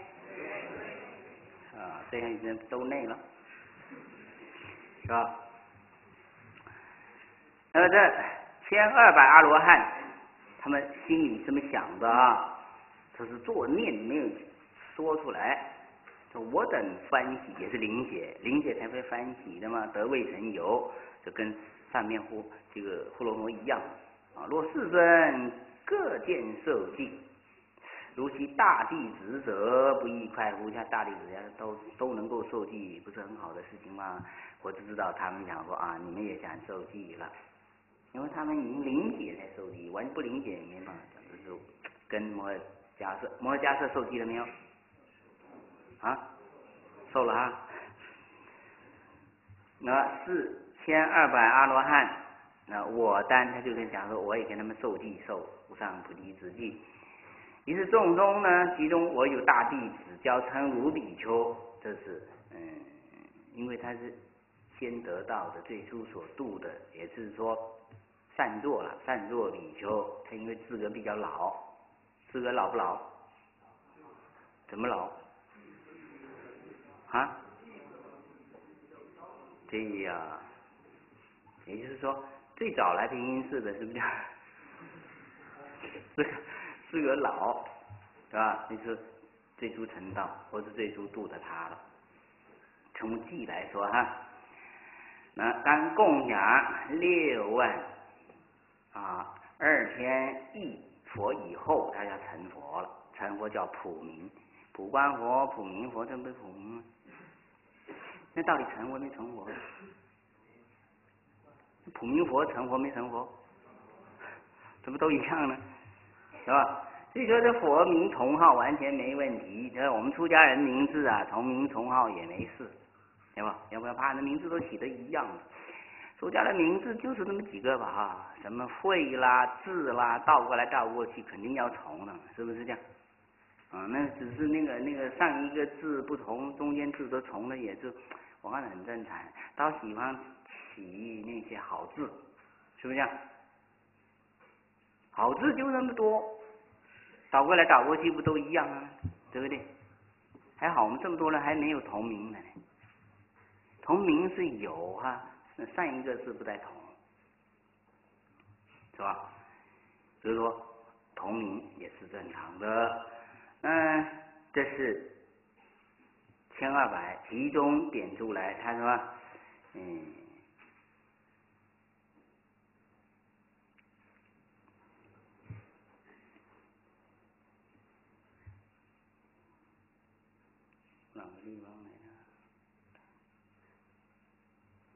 这样已经都内了，是吧？那么这1200阿罗汉，他们心里这么想的啊，这是作念没有说出来。说我等欢喜也是灵解，灵解才会欢喜的嘛，得未曾有，就跟上面这个呼罗摩一样啊。若世尊各见受记，如其大弟子者，不亦快乎？像大弟子家都能够受记，不是很好的事情吗？我就知道他们想说啊，你们也想受记了，因为他们已经灵解才受记，完不灵解没办法讲，就是跟摩诃迦叶受记了没有？啊，受了哈。那4200阿罗汉，那我单他就跟讲说，我也跟他们受记，受无上菩提之记。于是众中呢，其中我有大弟子叫称如比丘，这是因为他是先得到的，最初所度的，也是说善作比丘，他因为资格比较老，资格老不老？怎么老？啊？对呀，也就是说最早来平阴寺的是不是？资格老，是吧？就是最初成道，或是最初度的他了。从记来说哈，那刚供养6万2000亿佛以后，他就成佛了。成佛叫普明，普光佛、普明佛，这不是普明吗？那到底成佛没成佛？普明佛成佛没成佛？这不都一样呢？是吧？所以说这佛名同号完全没问题。我们出家人名字啊，同名同号也没事，对吧？要不然把那名字都起得一样的。出家的名字就是那么几个吧哈，什么慧啦、智啦，倒过来倒过去肯定要重的，是不是这样？那只是那个上一个字不同，中间字都重了，也是我看很正常。倒喜欢起那些好字，是不是这样？好字就那么多，倒过来倒过去不都一样啊？对不对？还好我们这么多人还没有同名呢，同名是有哈，那上一个字不带同，是吧？所以说同名也是正常的。这是1200，其中点出来，他说，哪个地方来着？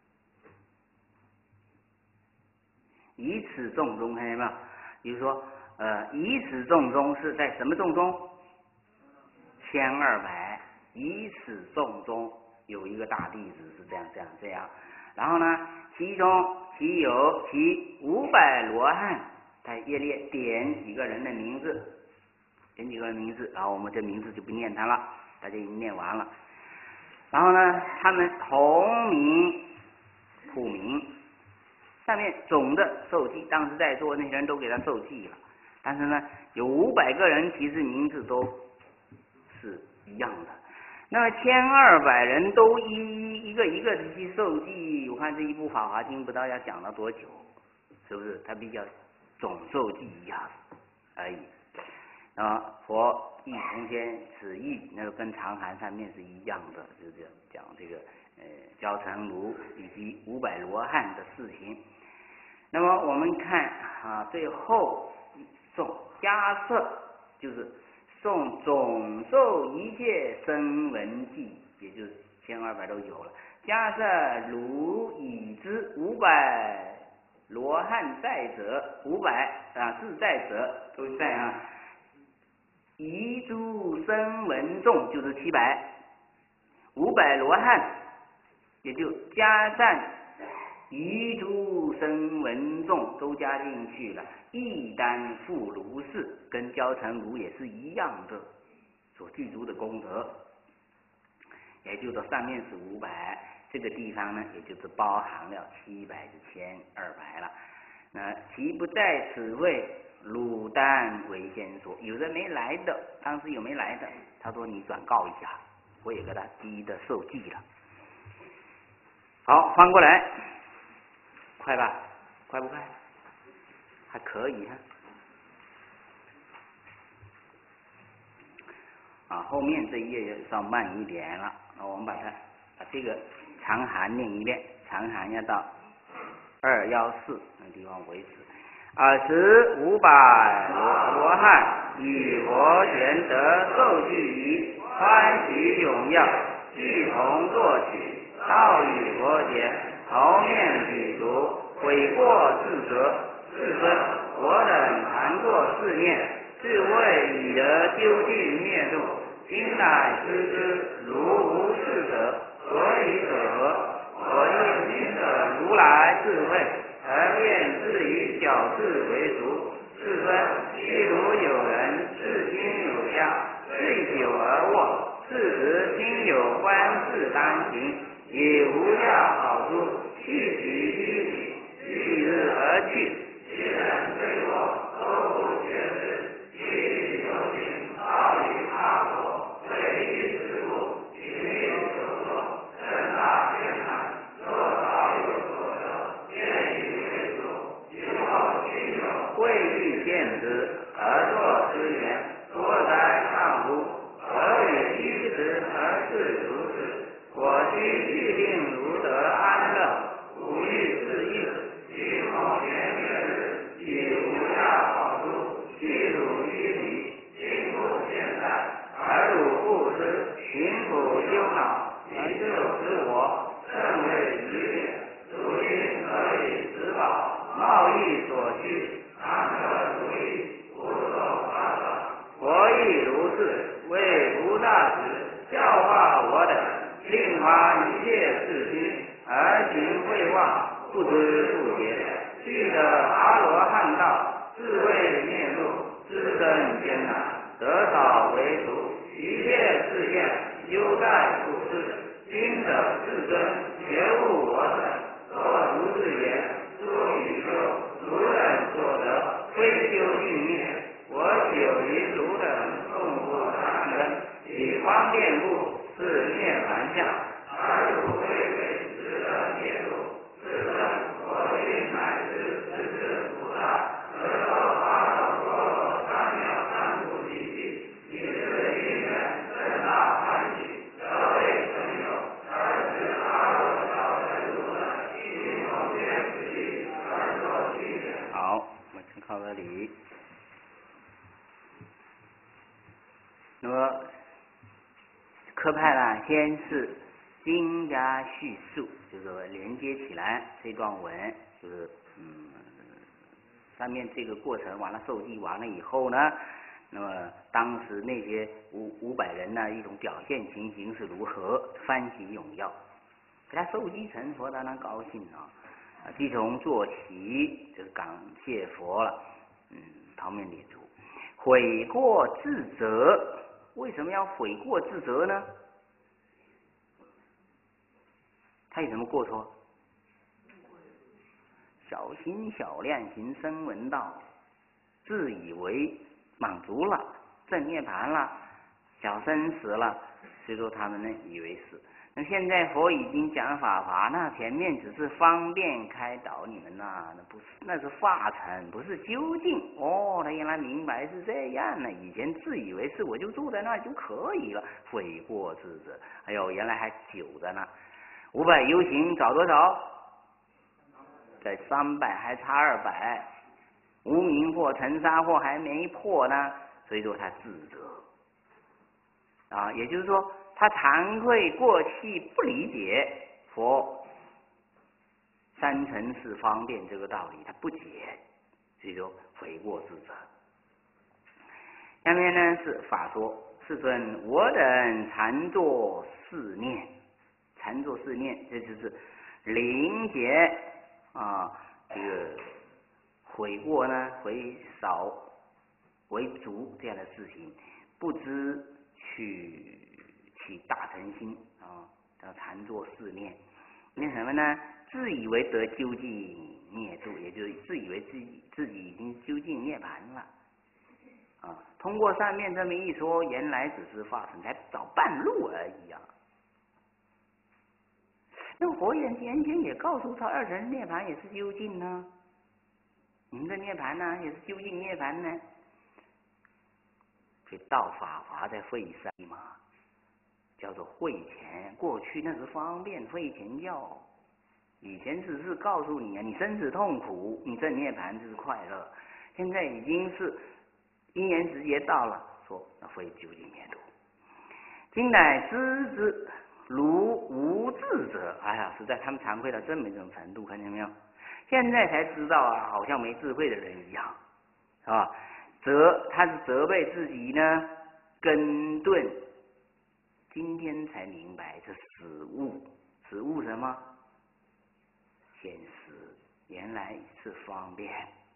以此众中，看见没有？比如说以此众中是在什么众中？1200，以此众中有一个大弟子是这样。然后呢，其中有其500罗汉，他页列点几个人的名字，然后我们这名字就不念它了，大家已经念完了。然后呢，他们同名普名，上面总的受记，当时在座那些人都给他受记了，但是呢，有500个人其实名字都是一样的。那么1200人都一个一个的去受记，我看这一部《法华经》不知道要讲了多久，是不是？它比较总受记一下而已。佛亦从先此义，那个跟长函上面是一样的，就是讲这个焦成儒以及500罗汉的事情。那么我们看最后颂迦摄，就是诵总受一切声闻记，也就是1200都有了。迦摄如已知500罗汉在者，500自在者都在啊。遗诸声闻众就是700，500罗汉也就加上遗诸声闻众都加进去了，亦当复如是，跟焦成儒也是一样的所具足的功德，也就是上面是500，这个地方呢也就是包含了700至1200了。那其不在此位，汝当为先说。有人没来的，当时有没来的，他说你转告一下，我也给他一一的受记了。好，翻过来，快吧？快不快？还可以后面这一页稍慢一点了。我们把这个长函念一遍，长函要到214那个地方为止。尔时500罗汉与佛玄德受具于欢喜踊跃，俱同作曲，道与佛前头面举足，悔过自责。世尊，我等常作是念，是为以得究竟灭度。今乃知之，如无是者，所以者何？我应听得如来智慧，而便至于小智为俗。世尊，譬如有人至今有相，醉酒而卧，是时心有观事当行，也无下好处，去其虚体，去日而去。其人对我都不觉知，去有情，道与他佛，为于事物，情欲所作，正大圆满，多少有所得，见于为主，今后均有未欲见之，而作之言，多哉上乎！何以居之而是如是？我须具定如得安乐，无欲自意，其后年月日，以无下好处，去汝于理，心不现在，而汝不知，贫苦忧恼，而就知我，甚为愚劣。如今可以持宝，贸易所需，常可如意，无所发生。佛亦如是，为菩萨时，教化我等，令发一切事心，而行慧望，不知不觉，具得阿罗汉道，智慧灭度，知根艰难，得少为足，一切事业，犹在处事。今者世尊觉悟我等，作如是言：诸比丘，汝等所得，非究竟灭。我久于汝等众不善根，以方便故，是涅槃相，而汝非为知得灭度。世尊，我今乃至世智菩萨，得受阿耨多罗三藐三菩提心，以是因缘甚大欢喜，得为成有，而使阿罗教人如等一同见此意，而作具言。好，我们先靠这里。那么科派呢，先是经加叙述，就是说连接起来这段文，就是上面这个过程完了，受祭完了以后呢，那么当时那些500人呢，一种表现情形是如何？欢喜踊跃，给他受祭成佛，当然高兴啊！即从坐起，就是感谢佛了。桃面列祖悔过自责，为什么要悔过自责呢？他有什么过错？小心小量行声闻道，自以为满足了，正涅槃了，小生死了，所以说他们呢以为是。那现在佛已经讲法华，那前面只是方便开导你们呐，那不是，那是化成，不是究竟。哦，他原来明白是这样呢，以前自以为是，我就住在那就可以了，悔过自责。哎呦，原来还久着呢。500游行找多少？在300，还差200。无明惑、尘沙惑还没破呢，所以说他自责啊，也就是说他惭愧过去不理解佛三乘四方便这个道理，他不解，所以说悔过自责。下面呢是法说，世尊，我等常作四念，常作四念，这就是灵解啊，这个悔过呢，为少为足这样的事情，不知去起大乘心啊，叫常作四念。念什么呢？自以为得究竟灭度，也就是自以为自己已经究竟涅槃了啊。通过上面这么一说，原来只是化成，才走半路而已啊。那佛言前也告诉他，二乘涅槃也是究竟呢。你们的涅槃呢，也是究竟涅槃呢。所以道法华在会上嘛，叫做会前。过去那是方便会前教，以前只是告诉你啊，你生死痛苦，你证涅槃就是快乐。现在已经是因缘直接到了，说那会究竟灭度。今乃知之，如无智者，哎呀，实在他们惭愧到这么一种程度，看见没有？现在才知道啊，好像没智慧的人一样，是吧？他是责备自己呢，根顿。今天才明白这死悟，死悟什么？现实原来是方便，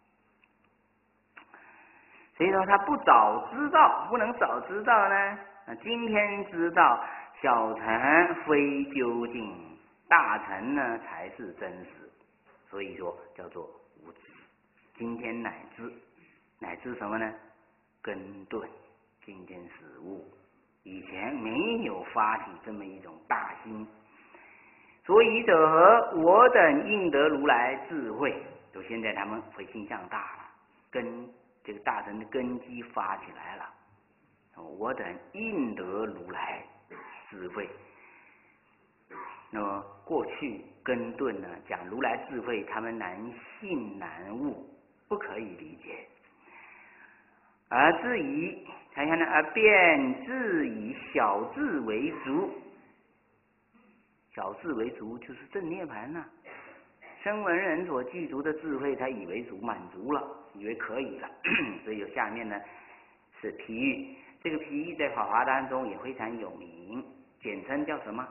所以说他不早知道，不能早知道呢。今天知道，小乘非究竟，大乘呢才是真实。所以说叫做无知。今天乃知什么呢？根顿。今天始悟，以前没有发起这么一种大心。所以者何？我等应得如来智慧。就现在他们回心向大了，跟这个大乘的根基发起来了。我等应得如来智慧。那么过去根顿呢，讲如来智慧，他们难信难悟，不可以理解。而自以看看呢，而便自以小智为足。小智为足就是正涅槃呐。声闻人所具足的智慧，他以为足，满足了，以为可以了。所以有下面呢是譬喻，这个譬喻在法华当中也非常有名，简称叫什么？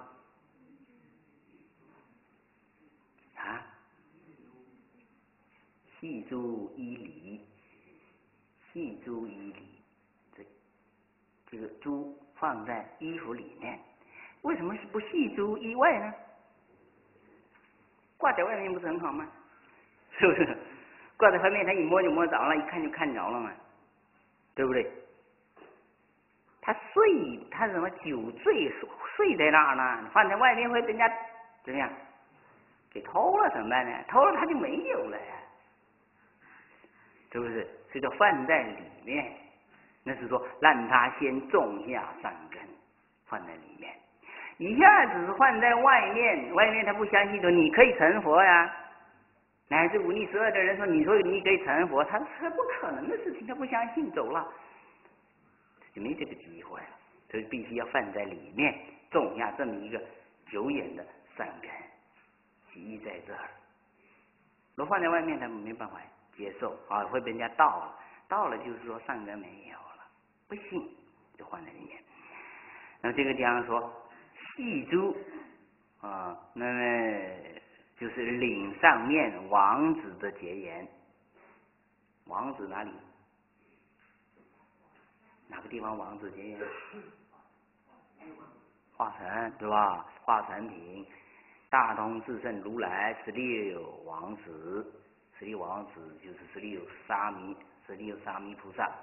啊？细诸衣里，细诸衣里，这个珠放在衣服里面，为什么不细诸衣外呢？挂在外面不是很好吗？是不是？挂在外面，他一摸就摸着了，一看就看着了嘛，对不对？他什么酒醉睡在那儿呢？放在外面会被人家怎么样？给偷了怎么办呢？偷了他就没有了呀，是不是？这叫放在里面，那是说让他先种下善根，放在里面。一下子是放在外面，外面他不相信说你可以成佛呀，乃至忤逆12的人说你说你可以成佛，他是不可能的事情，他不相信，走了，就没这个机会了。所以必须要放在里面，种下这么一个久远的善根，起义在这儿。如果放在外面，他没办法接受啊，会被人家盗了，盗了就是说善根没有了，不信就换在里面。那么这个地方说系诸啊，那么就是领上面王子的结言。王子哪里？哪个地方王子结言？化成对吧？化成品，大通至圣如来16王子，16王子就是16沙弥菩萨。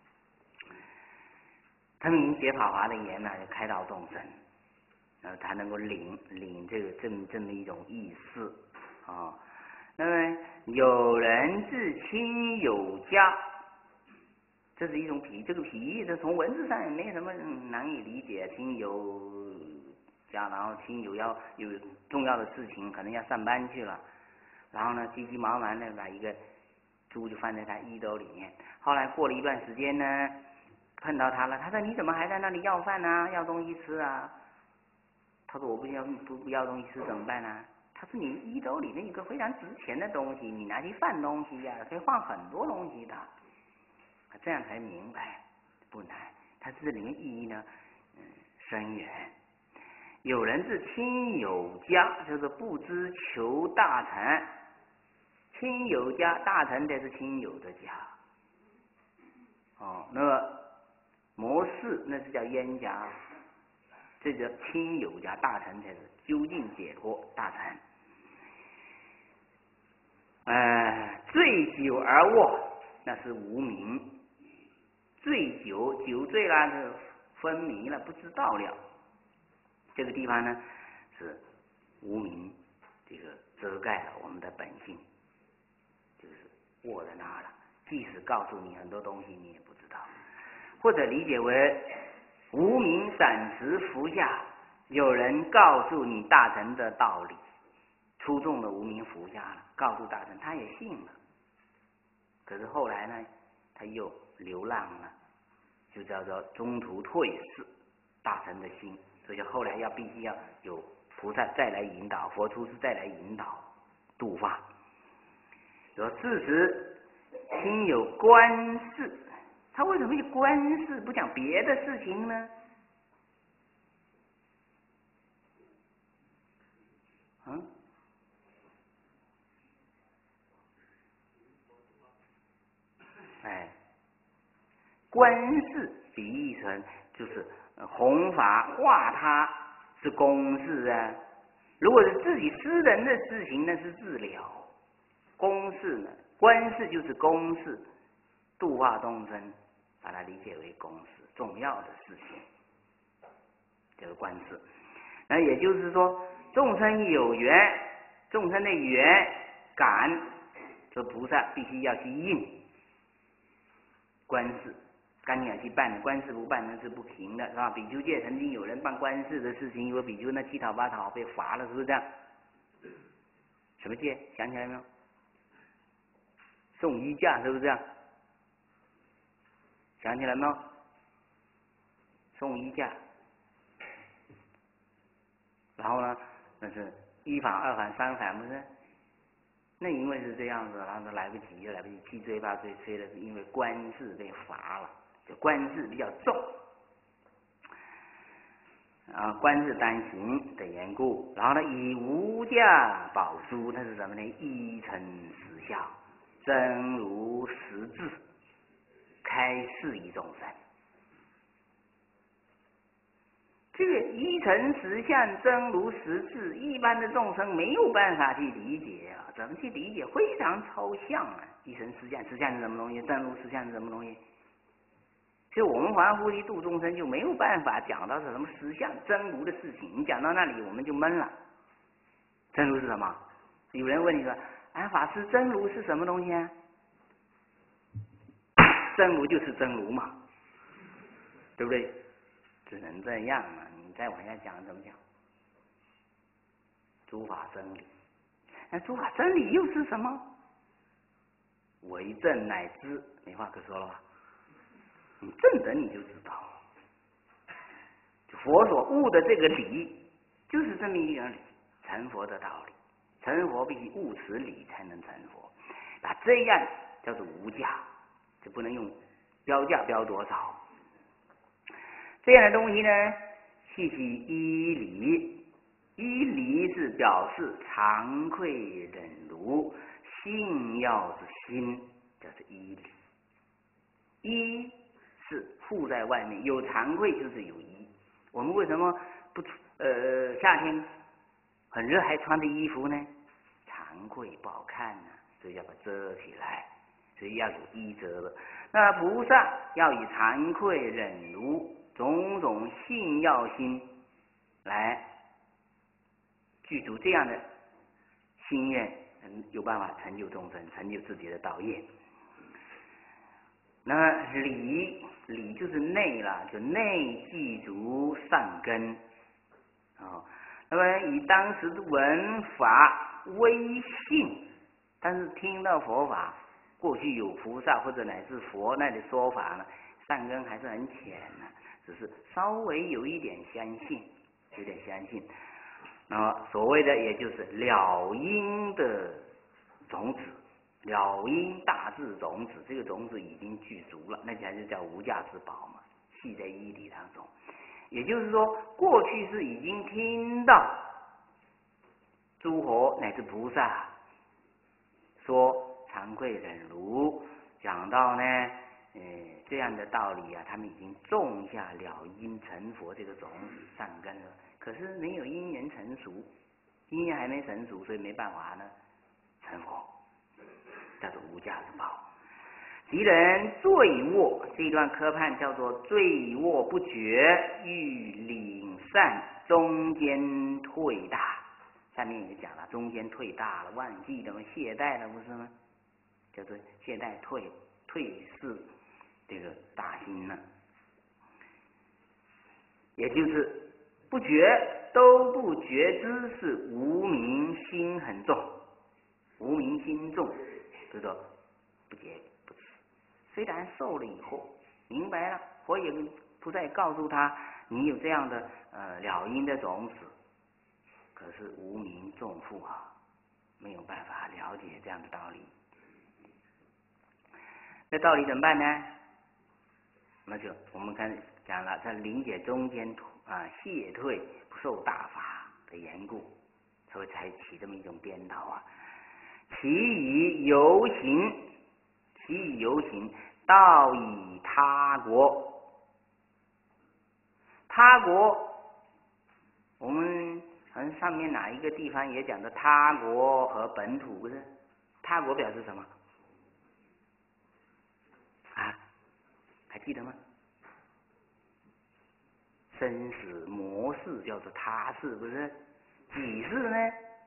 他们以解法华的言呢，就开导众生，他能够领这个这么一种意思啊。那么有人自亲友家，这是一种比喻，这个比喻这从文字上也没什么难以理解。亲友家，然后亲友要有重要的事情，可能要上班去了，然后呢急急忙忙的把一个猪就放在他衣兜里面。后来过了一段时间呢，碰到他了，他说你怎么还在那里要饭呢？要东西吃啊？他说我不要东西吃怎么办呢？他说你衣兜里面有个非常值钱的东西，你拿去放东西呀，可以放很多东西的。这样才明白，不难。他这里面意义呢，深远。有人是亲友家，就是不知求大成。亲友家，大成才是亲友的家。哦，那么模式那是叫冤家，这叫亲友家，大成才是究竟解脱大成。醉酒而卧，那是无明。醉酒，酒醉了是昏迷了，不知道了。这个地方呢是无明，这个遮盖了我们的本性，就是卧在那儿了。即使告诉你很多东西，你也不知道。或者理解为无明暂时服下，有人告诉你大乘的道理，出众的无明服下了，告诉大乘，他也信了。可是后来呢，他又流浪了，就叫做中途退失大乘的心，所以后来必须要有菩萨再来引导，佛出世再来引导度化。说事实亲有观事，他为什么有观事不讲别的事情呢？观事比喻成就是弘法化他是公事啊，如果是自己私人的事情，那是治疗。公事呢，观事就是公事，度化众生，把它理解为公事，重要的事情，这个观事。那也就是说，众生有缘，众生的缘感，这菩萨必须要去应观事。赶紧要去办，官事不办那是不平的，是吧？比丘界曾经有人办官事的事情，因为比丘那七讨八讨被罚了，是不是这样？什么戒？想起来没有？送衣架，是不是这样？想起来没有？送衣架，然后呢，那是一反、二反、三反，不是？那因为是这样子，然后来不及，七追八追，追了，因为官事被罚了。就官事比较重啊，官事单行的缘故，然后呢，以无价宝珠，那是什么呢？依成实相，真如实智，开示于众生。这个依成实相，真如实智，一般的众生没有办法去理解啊，怎么去理解？非常抽象啊！依成实相，实相是什么东西？真如实相是什么东西？就我们凡夫去度众生，就没有办法讲到是什么实相真如的事情。你讲到那里，我们就闷了。真如是什么？有人问你说：“哎，法师，真如是什么东西啊？”真如就是真如嘛，对不对？只能这样嘛。你再往下讲怎么讲？诸法真理。那诸法真理又是什么？为正乃知，没话可说了吧？你正等你就知道，佛所悟的这个理，就是这么一个理，成佛的道理。成佛必须悟此理才能成佛。那这样叫做无价，就不能用标价标多少。这样的东西呢，细细依礼，依礼是表示惭愧忍辱，信要之心，叫做依礼。依是附在外面，有惭愧就是有依。我们为什么不夏天很热还穿着衣服呢？惭愧不好看呢，所以要把它遮起来，所以要有衣遮的。那菩萨要以惭愧忍辱种种信要心来具足这样的心愿，有办法成就众生，成就自己的道业。那理就是内了，就内具足善根啊。那么以当时的闻法微信，但是听到佛法，过去有菩萨或者乃至佛那的说法呢，善根还是很浅的，只是稍微有一点相信，那么所谓的也就是了因的种子。了因大智种子，这个种子已经具足了，那才是叫无价之宝嘛，系在依理当中。也就是说，过去是已经听到诸佛乃至菩萨说惭愧忍辱，讲到呢，这样的道理啊，他们已经种下了因成佛这个种子善根了。可是没有因缘成熟，因缘还没成熟，所以没办法呢成佛。叫做无价之宝。敌人醉卧，这一段科判叫做醉卧不绝，欲领善，中间退大。下面也讲了，中间退大了，忘记了吗？懈怠了，不是吗？叫做懈怠退失这个大心呢，也就是不觉都不觉知是无明心很重，无明心重。这个不解不知，虽然受了以后明白了，佛也不再告诉他你有这样的了因的种子，可是无明重负啊，没有办法了解这样的道理。这道理怎么办呢？那就我们刚才讲了，在临解中间懈退不受大法的缘故，所以才起这么一种颠倒啊。其以游行，道以他国。他国，我们好像上面哪一个地方也讲的他国和本土，不是？他国表示什么？啊，还记得吗？生死模式叫做他世，不是？几世呢？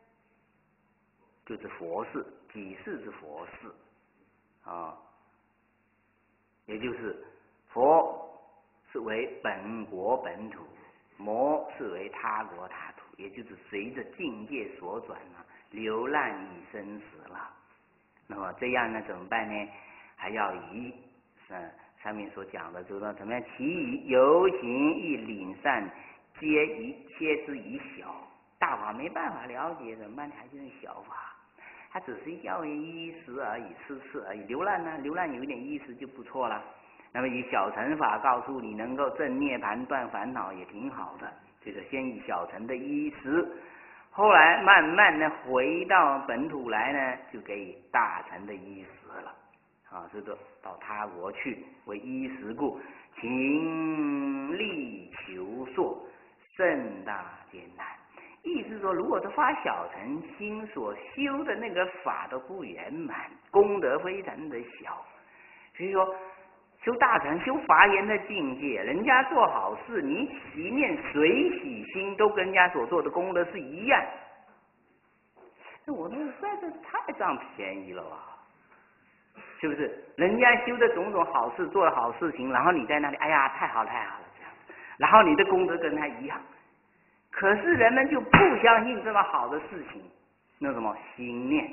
就是佛事，几世是佛事啊，也就是佛是为本国本土，魔是为他国他土，也就是随着境界所转流浪于生死了。那么这样呢怎么办呢？还要以上面所讲的，就是说怎么样？其以游行亦领善，皆之以小。大法没办法了解，怎么办呢？还是用小法。它只是要衣食而已，吃而已。流浪呢，流浪有一点意思就不错了。那么以小乘法告诉你能够证涅盘断烦恼也挺好的，这个先以小乘的衣食，后来慢慢的回到本土来呢，就给大乘的衣食了啊，这个到他国去为衣食故，勤力求索，甚大艰难。意思说，如果是发小乘心所修的那个法都不圆满，功德非常的小，所以说修大乘、修华严的境界，人家做好事，你起念随喜心，都跟人家所做的功德是一样。那我说实在是太占便宜了吧？是不是？人家修的种种好事，做了好事情，然后你在那里，哎呀，太好了，太好了，这样，然后你的功德跟他一样。可是人们就不相信这么好的事情，那什么心念，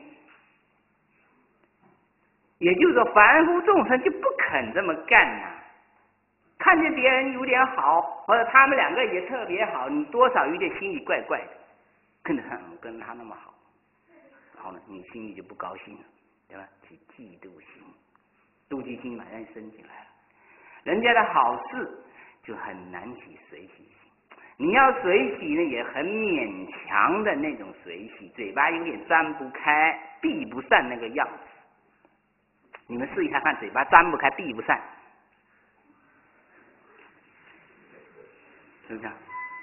也就是说凡夫众生就不肯这么干看见别人有点好，或者他们两个也特别好，你多少有点心里怪怪的，跟他那么好，然后呢，你心里就不高兴了， 对吧？起嫉妒心，妒忌心马上升起来了。人家的好事就很难起随喜心，你要随喜呢，也很勉强的那种随喜，嘴巴有点张不开、闭不上那个样子。你们试一下看，嘴巴张不开、闭不上，是不是？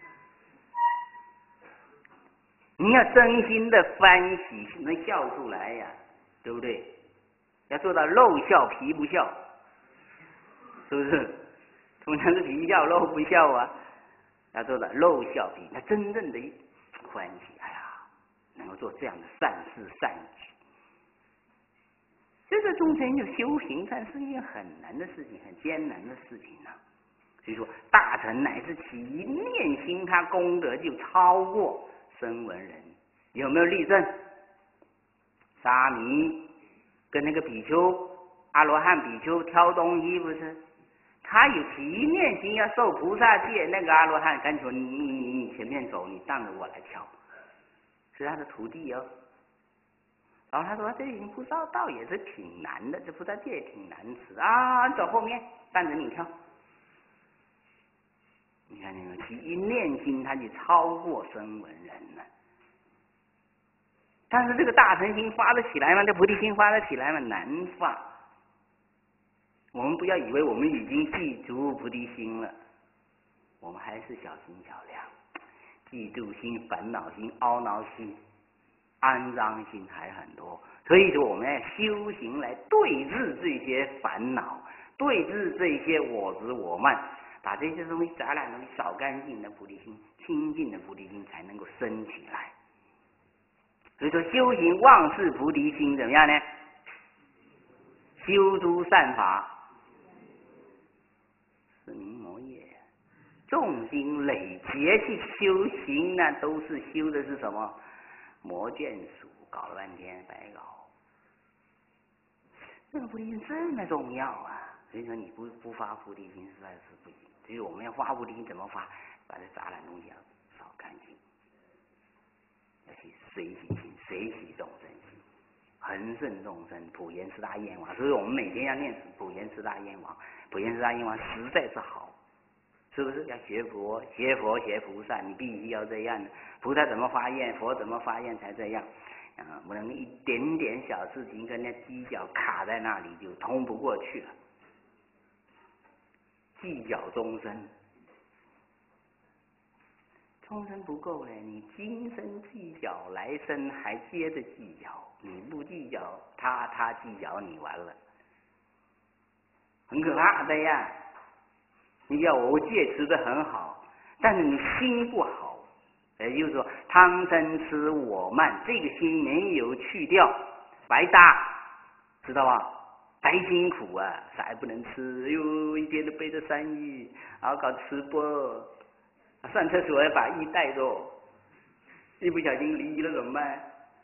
你要真心的欢喜，能笑出来呀，对不对？要做到肉笑皮不笑，是不是？通常是皮笑肉不笑啊，要做到肉笑皮，那真正的欢喜，哎呀，能够做这样的善事善举，这个众生就修行，但是一件很难的事情，很艰难的事情啊。所以说，大乘乃是起一念心，他功德就超过声闻人。有没有例证？沙弥跟那个比丘、阿罗汉比丘挑东西，不是？他有起一念心要受菩萨戒，那个阿罗汉干脆你前面走，你当着我来挑，是他的徒弟哦。然后他说：“这菩萨道也是挺难的，这菩萨戒也挺难持啊，你走后面，当着你跳。”你看那个起一念心，他就超过声闻人了。但是这个大乘心发得起来吗？这菩提心发得起来吗？难发。我们不要以为我们已经记足菩提心了，我们还是小心小量，嫉妒心、烦恼心、懊恼心、肮脏心还很多。所以说，我们要修行来对治这些烦恼，对治这些我执我慢，把这些东西杂染东西扫干净的菩提心、清净的菩提心才能够升起来。所以说，修行忘世菩提心怎么样呢？修诸善法，是名魔业。众心累劫去修行呢，都是修的是什么？魔眷属，搞了半天白搞。这个菩提心这么重要啊！所以说，你不发菩提心实在是不行。所以我们要发菩提心，怎么发？把这杂染东西要扫干净，要去随喜心，随喜众生心，恒顺众生，普贤四大愿王。所以我们每天要念普贤四大愿王，普贤四大愿王实在是好，是不是？要学佛，学佛学菩萨，你必须要这样的。菩萨怎么发愿，佛怎么发愿才这样。不能一点点小事情跟那犄角卡在那里就通不过去了。计较终身，终身不够呢，你今生计较，来生还接着计较。你不计较，他计较你，完了，很可怕的呀。你要我戒持得很好，但是你心不好。也就是说，贪嗔痴我慢，这个心没有去掉，白搭，知道吧？白辛苦啊，啥也不能吃，哎呦，一天都背着3亿，然后搞吃播，上厕所要把衣带着，一不小心离了怎么办？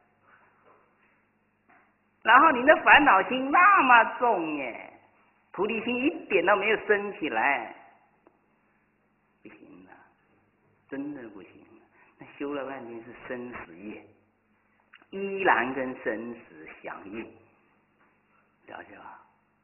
然后你的烦恼心那么重耶，菩提心一点都没有升起来，不行了，真的不行。那修了半天是生死业，依然跟生死相应，了解吧？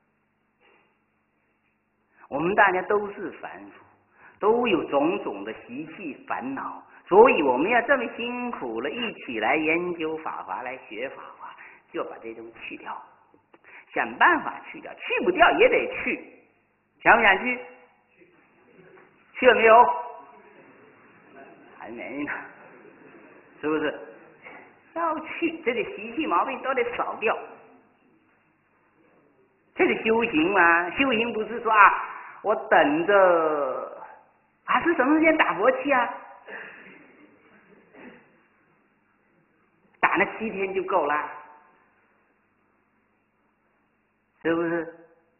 我们大家都是凡夫，都有种种的习气烦恼，所以我们要这么辛苦了，一起来研究法华，来学法华，就把这东西去掉，想办法去掉，去不掉也得去，想不想去？去了没有？还没呢，是不是？要去，这个习气毛病都得扫掉。这个修行嘛，修行不是说我等着是什么时间打佛七啊？打那7天就够了，是不是？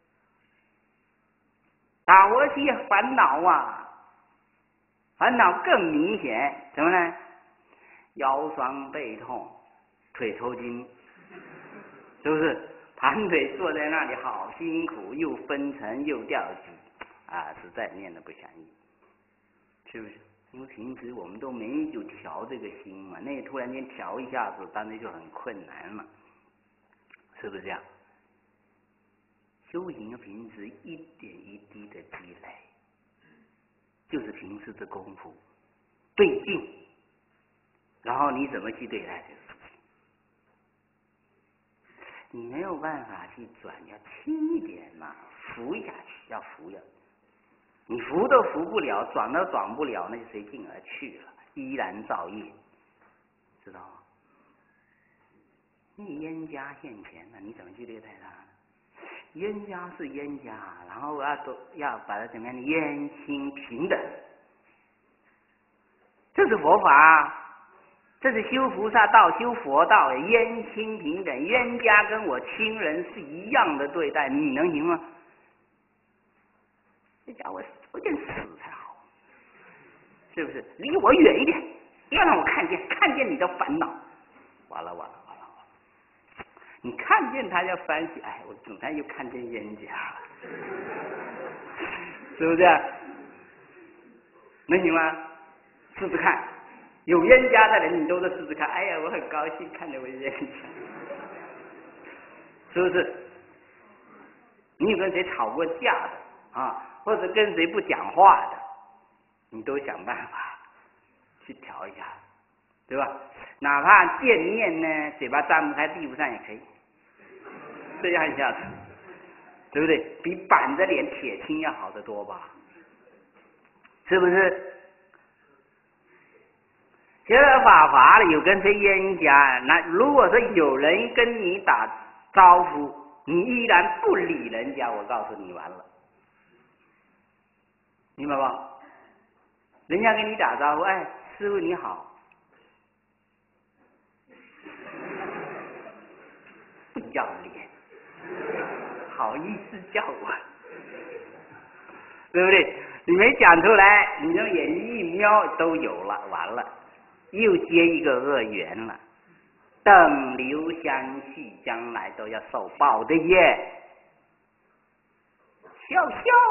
打佛七烦恼啊，烦恼更明显，什么呢？腰酸背痛，腿抽筋，是不是？盘腿坐在那里好辛苦，又分层又掉级实在念得不相应，是不是？因为平时我们都没有调这个心嘛，那突然间调一下子，当然就很困难嘛。 是不是这样？修行的品质一点一滴的积累，就是平时的功夫对境，然后你怎么去对待这个事情？你没有办法去转，要轻一点嘛，扶下去，要扶呀。你扶都扶不了，转都转不了，那就随境而去了，依然造业，知道吗？你冤家现前了，你怎么去对待他？冤家是冤家，然后要把它怎么样？冤亲平等，这是佛法，这是修菩萨道、修佛道，冤亲平等，冤家跟我亲人是一样的对待，你能行吗？这家伙早点死才好，是不是？离我远一点，不要让我看见你的烦恼，完了。你看见他就欢喜，哎，我总算又看见冤家了，是不是？能行吗？试试看，有冤家的人，你都试试看。哎呀，我很高兴看见我冤家，是不是？你有跟谁吵过架的啊，或者跟谁不讲话的，你都想办法去调一下，对吧？哪怕见面呢，嘴巴张不开，闭不上也可以。这样一下子，对不对？比板着脸铁青要好得多吧？是不是？学了法了，有跟谁冤家？那如果说有人跟你打招呼，你依然不理人家，我告诉你完了，明白吧？人家跟你打招呼，哎，师父你好，不要脸。好意思叫我，对不对？你没讲出来，你用眼睛一瞄都有了，完了，又结一个恶缘了。等流相续，将来都要受报的耶。笑，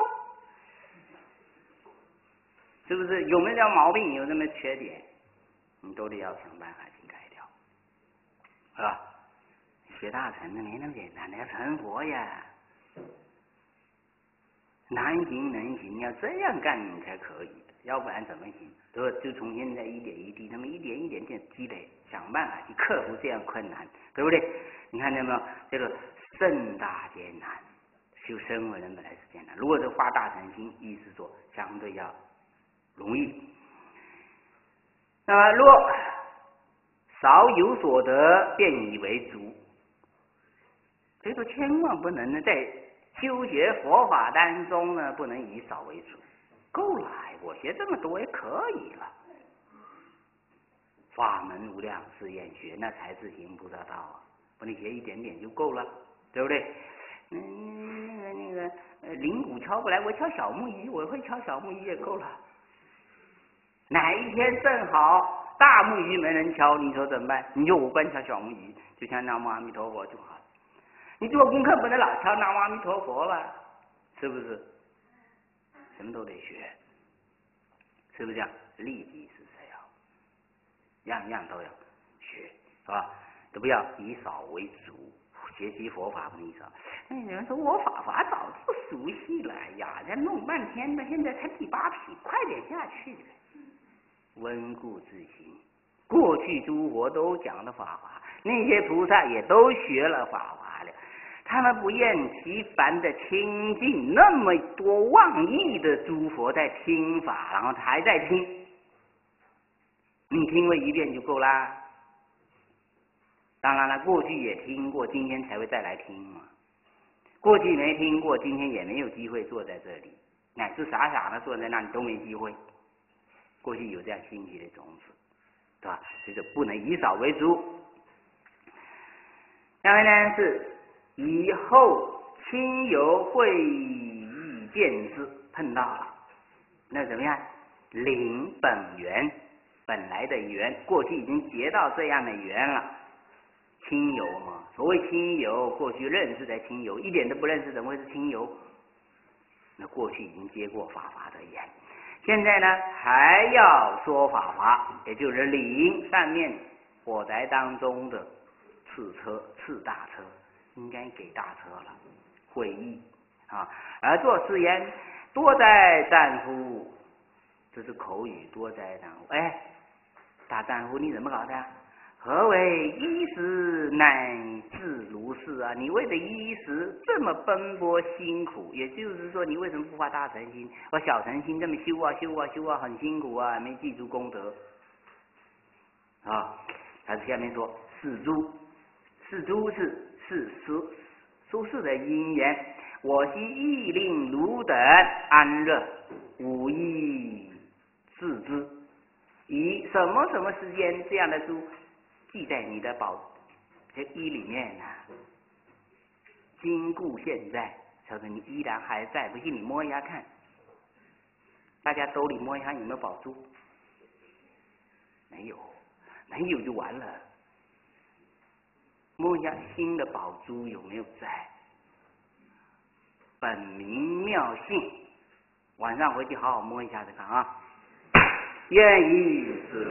是不是？有没有这毛病？有这么缺点，你都得要想办法去改掉，是吧？学大乘的没那么简单的，要成佛呀。难行能行，要这样干你才可以，要不然怎么行？就从现在一点一滴，那么一点积累，想办法去克服这样困难，对不对？你看见没有？这个甚大艰难，修声闻人本来是艰难，如果是发大乘心意识做，相对要容易。那么若少有所得，便以为足。所以说，千万不能呢，在修学佛法当中呢，不能以少为主。够了，我学这么多也可以了。法门无量，誓愿学，那才是行菩萨道啊！不能学一点点就够了，对不对？那个铃鼓敲不来，我敲小木鱼，我会敲小木鱼也够了。哪一天正好大木鱼没人敲，你说怎么办？你就我光敲小木鱼，就像南无阿弥陀佛就好了。你做功课不能老敲南无阿弥陀佛了，是不是？什么都得学，是不是这样？利己是谁要，样都要学，是吧？都不要以少为主，学习佛法不能以少。那有人说我法早就熟悉了，哎呀，这弄半天呢，现在才第8品，快点下去。温故知新，过去诸佛都讲了法，那些菩萨也都学了法了。他们不厌其烦的亲近，那么多万亿的诸佛在听法，然后他还在听，你听过一遍就够啦。当然了，过去也听过，今天才会再来听嘛。过去没听过，今天也没有机会坐在这里，乃至傻的坐在那里都没机会。过去有这样兴起的种子，对吧？所以说不能以少为主。下面呢是以后亲友会遇见之，碰到了，那怎么样？领本缘，本来的缘，过去已经结到这样的缘了。亲友嘛，所谓亲友，过去认识的亲友，一点都不认识，怎么会是亲友？那过去已经结过法的缘，现在呢还要说法，也就是领上面火宅当中的次大车。 应该给大车了，会意啊。而作是言，多哉战乎？这是口语，多哉战乎？哎，大战乎，你怎么搞的？何为衣食乃至如是啊？你为了衣食这么奔波辛苦，也就是说，你为什么不发大诚心？我小诚心这么修啊修啊修啊，很辛苦啊，没记住功德啊。还是下面说是诸，是诸是苏轼的因言。我昔亦令汝等安乐，无亦自知。以什么什么时间这样的书记在你的这衣里面呢？今故现在，说明你依然还在，不信你摸一下看，大家兜里摸一下有没有宝珠？没有，没有就完了。摸一下新的宝珠有没有在？本名妙性，晚上回去好好摸一下子看啊。愿以此